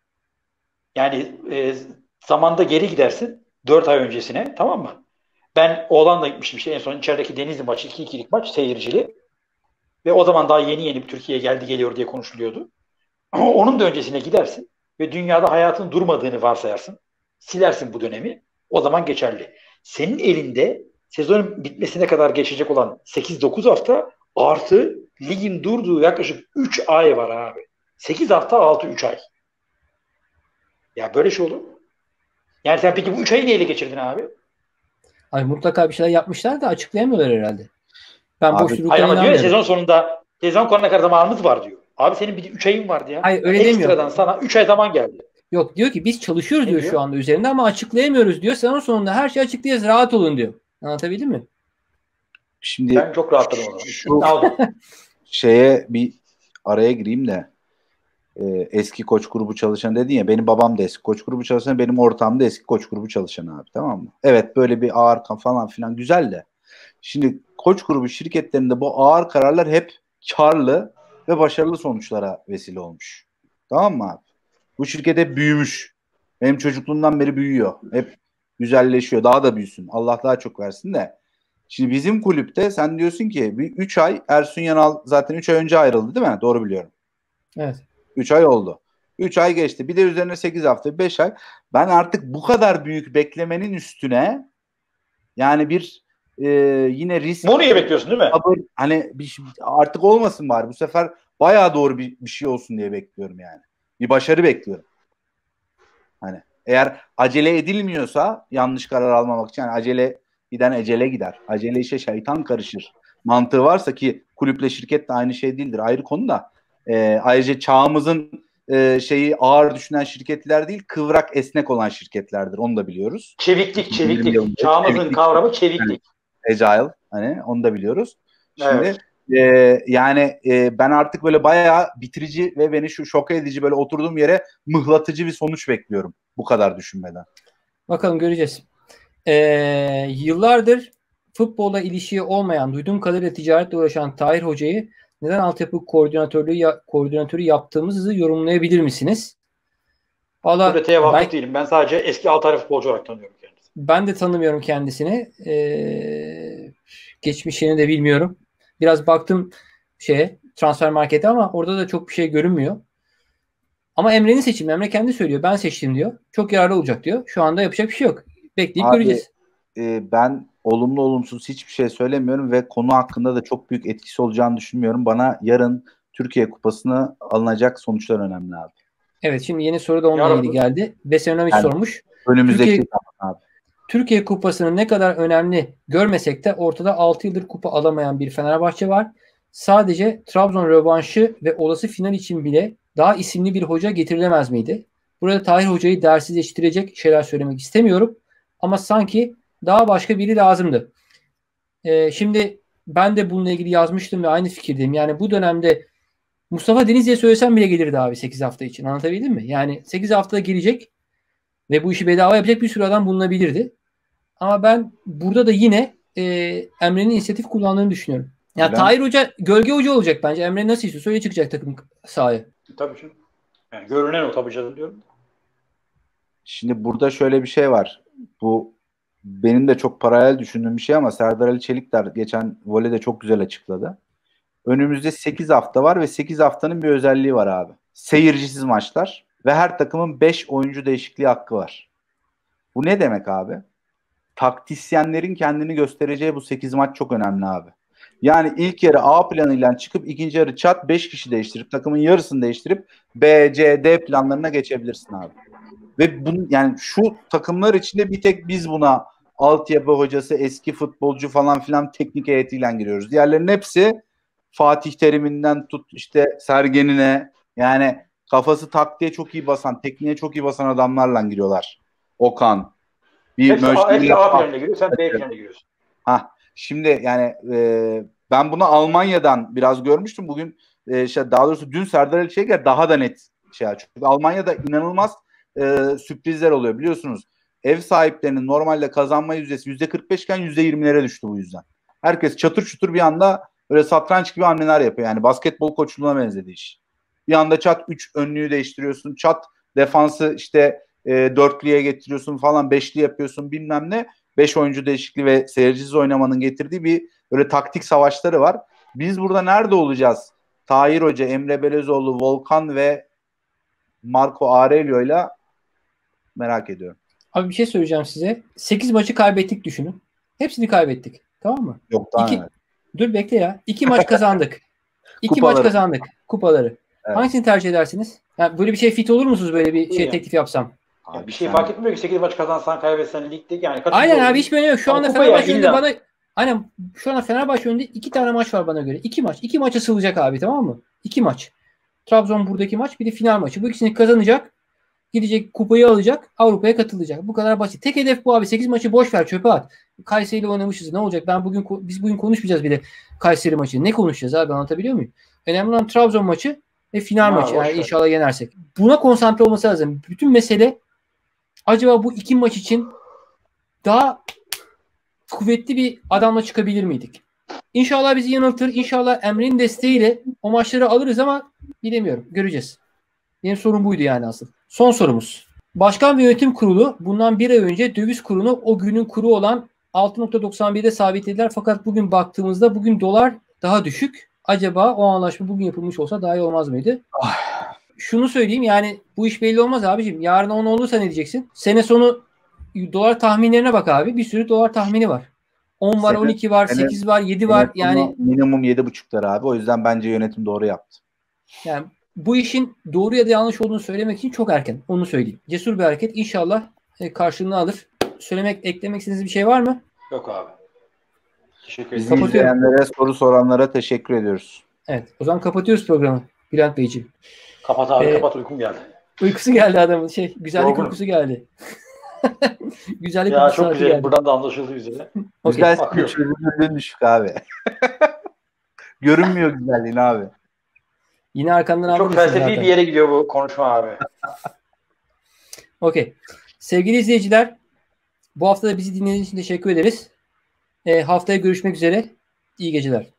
Yani e, zamanda geri gidersin dört ay öncesine, tamam mı? Ben oğlanla gitmiştim işte en son içerideki Denizli maçı, iki ikilik maç seyircili. Ve o zaman daha yeni yeni bir Türkiye'ye geldi geliyor diye konuşuluyordu. Ama onun da öncesine gidersin ve dünyada hayatın durmadığını varsayarsın. Silersin bu dönemi. O zaman geçerli. Senin elinde sezonun bitmesine kadar geçecek olan sekiz dokuz hafta artı ligin durduğu yaklaşık üç ay var abi. sekiz hafta altı üç ay. Ya böyle şey olur mu? Yani sen peki bu üç ayı neyle geçirdin abi? Ay, mutlaka bir şeyler yapmışlar da açıklayamıyorlar herhalde. Ben Abi, boş Hayır durduklarına ama diyor ya inanmıyorum. sezon sonunda sezon sonuna kadar zamanımız var diyor. Abi senin bir de üç ayın vardı ya. Hayır, öyle Ekstradan demiyor. sana üç ay zaman geldi. Yok, diyor ki biz çalışıyoruz Ne diyor diyor? şu anda üzerinde ama açıklayamıyoruz diyor. Sezon sonunda her şeyi açıklayacağız, rahat olun diyor. Anlatabildim mi? Şimdi Ben çok rahatladım o zaman. şu İkna oldum. şeye bir araya gireyim de e, eski koç grubu çalışan dedin ya, benim babam da eski koç grubu çalışan, benim ortağım da eski koç grubu çalışan abi, tamam mı? Evet, böyle bir ağır kan falan filan güzel de şimdi koç grubu şirketlerinde bu ağır kararlar hep karlı ve başarılı sonuçlara vesile olmuş. Tamam mı abi? Bu şirket hep büyümüş. Benim çocukluğumdan beri büyüyor. Hep güzelleşiyor. Daha da büyüsün. Allah daha çok versin de. Şimdi bizim kulüpte sen diyorsun ki bir üç ay Ersun Yanal zaten üç ay önce ayrıldı değil mi? Doğru biliyorum. Evet. üç ay oldu. üç ay geçti. Bir de üzerine sekiz hafta, beş ay. Ben artık bu kadar büyük beklemenin üstüne yani bir e, yine risk Mourinho'yu bekliyorsun değil mi? sabır, hani bir, şey- artık olmasın bari. Bu sefer bayağı doğru bir, bir şey olsun diye bekliyorum yani. Bir başarı bekliyorum. Hani eğer acele edilmiyorsa yanlış karar almamak için, yani acele giden ecele gider. Acele işe şeytan karışır. Mantığı varsa, ki kulüple şirket de aynı şey değildir. Ayrı konu da. Ee, ayrıca çağımızın e, şeyi ağır düşünen şirketler değil, kıvrak esnek olan şirketlerdir. Onu da biliyoruz. Çeviklik, yirmi çeviklik. yılında Çağımızın çeviklik, kavramı çeviklik. yani agile, hani onu da biliyoruz. Şimdi Evet. e, yani e, ben artık böyle bayağı bitirici ve beni şu şoka edici, böyle oturduğum yere mıhlatıcı bir sonuç bekliyorum. Bu kadar düşünmeden. Bakalım, göreceğiz. Ee, yıllardır futbolla ilişiği olmayan, duyduğum kadarıyla ticaretle uğraşan Tahir Hoca'yı neden altyapı koordinatörlüğü ya, koordinatörü yaptığımızı yorumlayabilir misiniz? Valla Bu detaya vakıf ben, değilim. Ben sadece eski Altay futbolcu olarak tanıyorum kendisini. ben de tanımıyorum kendisini. Ee, geçmişini de bilmiyorum. Biraz baktım şeye, transfer markete ama orada da çok bir şey görünmüyor. Ama Emre'nin seçimi. Emre kendi söylüyor. Ben seçtim diyor. Çok yararlı olacak diyor. Şu anda yapacak bir şey yok. Bekleyip Abi, göreceğiz. e, ben olumlu olumsuz hiçbir şey söylemiyorum ve konu hakkında da çok büyük etkisi olacağını düşünmüyorum. Bana yarın Türkiye Kupası'nı alınacak sonuçlar önemli abi. Evet, şimdi yeni soru da onunla Yarın ilgili mı? geldi. Besenovic Yani sormuş. önümüzdeki Türkiye, zaman abi. Türkiye Kupası'nı ne kadar önemli görmesek de ortada altı yıldır kupa alamayan bir Fenerbahçe var. Sadece Trabzon rövanşı ve olası final için bile daha isimli bir hoca getirilemez miydi? Burada Tahir Hoca'yı dersizleştirecek şeyler söylemek istemiyorum. Ama sanki daha başka biri lazımdı. Ee, şimdi ben de bununla ilgili yazmıştım ve aynı fikirdeyim. Yani bu dönemde Mustafa Denizli'ye söylesem bile gelirdi abi sekiz hafta için. Anlatabildim mi? Yani sekiz haftada gelecek ve bu işi bedava yapacak bir sürü adam bulunabilirdi. Ama ben burada da yine e, Emre'nin inisiyatif kullandığını düşünüyorum. Ya Bülent- Tahir Hoca gölge hoca olacak bence. Emre nasıl istiyorsa öyle çıkacak takım sahaya. Tabii canım. Yani görünen o tabii canım diyorum. Şimdi burada şöyle bir şey var. bu benim de çok paralel düşündüğüm bir şey ama Serdar Ali Çelikler geçen voleyde çok güzel açıkladı. Önümüzde sekiz hafta var ve sekiz haftanın bir özelliği var abi. Seyircisiz maçlar ve her takımın beş oyuncu değişikliği hakkı var. Bu ne demek abi? Taktisyenlerin kendini göstereceği bu sekiz maç çok önemli abi. Yani ilk yarı A planıyla çıkıp ikinci yarı çat beş kişi değiştirip takımın yarısını değiştirip B, C, D planlarına geçebilirsin abi. Ve bunu, yani şu takımlar içinde bir tek biz buna altyapı hocası, eski futbolcu falan filan teknik heyetiyle giriyoruz. Diğerlerinin hepsi Fatih Terim'inden tut işte Sergen'ine, yani kafası taktiğe çok iyi basan, tekniğe çok iyi basan adamlarla giriyorlar. Okan. Bir hepsi, A, hepsi A planına giriyor, sen B planına giriyorsun. Ha, şimdi yani e, ben bunu Almanya'dan biraz görmüştüm. Bugün e, işte daha doğrusu dün Serdar Ali Çelikler daha da net şey açıyor. Çünkü Almanya'da inanılmaz e, sürprizler oluyor biliyorsunuz. Ev sahiplerinin normalde kazanma yüzdesi yüzde kırk beş iken yüzde yirmilere düştü bu yüzden. Herkes çatır çutur bir anda böyle satranç gibi hamleler yapıyor. Yani basketbol koçluğuna benzedi iş. Bir anda çat üç önlüğü değiştiriyorsun. Çat defansı işte e, dörtlüye getiriyorsun falan, beşli yapıyorsun bilmem ne. Beş oyuncu değişikliği ve seyircisiz oynamanın getirdiği bir böyle taktik savaşları var. Biz burada nerede olacağız? Tahir Hoca, Emre Belezoğlu, Volkan ve Marco Aurelio'yla merak ediyorum. Abi bir şey söyleyeceğim size. sekiz maçı kaybettik düşünün. Hepsini kaybettik. Tamam mı? Yok daha İki, neler. dur bekle ya. İki maç kazandık. İki Kupaları. maç kazandık. Kupaları. Evet. Hangisini tercih edersiniz? Yani böyle bir şey fit olur musunuz, böyle bir şey İyi. teklif yapsam? Yani bir şey sen- fark etmiyor ki sekiz maç kazansan kaybetsen ligde yani. Aynen abi, hiç önemi yok. Şu Ama anda kupa Fenerbahçe ya, önünde illa. bana aynen şu anda Fenerbahçe önünde iki tane maç var bana göre. İki maç. İki maça sığılacak abi, tamam mı? İki maç. Trabzon buradaki maç, bir de final maçı. Bu ikisini kazanacak. Gidecek kupayı alacak. Avrupa'ya katılacak. Bu kadar basit. Tek hedef bu abi. sekiz maçı boş ver, çöpe at. Kayseri ile oynamışız. Ne olacak? Ben bugün biz bugün konuşmayacağız bile Kayseri maçı. Ne konuşacağız abi? Anlatabiliyor muyum? Önemli olan Trabzon maçı ve final Ha, maçı. boş Yani ver. inşallah yenersek. Buna konsantre olması lazım. Bütün mesele acaba bu iki maç için daha kuvvetli bir adamla çıkabilir miydik? İnşallah bizi yanıltır. İnşallah Emre'nin desteğiyle o maçları alırız ama bilemiyorum. Göreceğiz. Benim sorum buydu yani asıl. Son sorumuz. Başkan ve yönetim kurulu bundan bir ay önce döviz kurunu o günün kuru olan altı nokta doksan bir'de sabitlediler. Fakat bugün baktığımızda bugün dolar daha düşük. Acaba o anlaşma bugün yapılmış olsa daha iyi olmaz mıydı? Şunu söyleyeyim, yani bu iş belli olmaz abicim. Yarın on olursa ne diyeceksin? Sene sonu dolar tahminlerine bak abi. Bir sürü dolar tahmini var. on var, Sene- on iki var, sene- sekiz var, yedi var. Yani minimum yedi buçuklar abi. O yüzden bence yönetim doğru yaptı. yani bu işin doğru ya da yanlış olduğunu söylemek için çok erken. Onu söyleyeyim. Cesur bir hareket. İnşallah e, karşılığını alır. Söylemek, eklemek istediğiniz bir şey var mı? Yok abi. Teşekkür ederim. Bizi Kapatıyorum. izleyenlere, soru soranlara teşekkür ediyoruz. Evet. O zaman kapatıyoruz programı. Bülent Beyciğim. Kapat abi, Ee, kapat, uykum geldi. Uykusu geldi adamın. Şey, güzellik Yorgunum. uykusu geldi. güzellik Ya uykusu çok saati güzel. geldi. Buradan da anlaşıldığı üzere. Okey. Güzel Akıyor. çözünürlüğün düşük abi. Görünmüyor güzelliğin abi. Yine arkamdan Çok aldın felsefi zaten. bir yere gidiyor bu konuşma abi. Okey. Sevgili izleyiciler, bu hafta da bizi dinlediğiniz için teşekkür ederiz. E, haftaya görüşmek üzere. İyi geceler.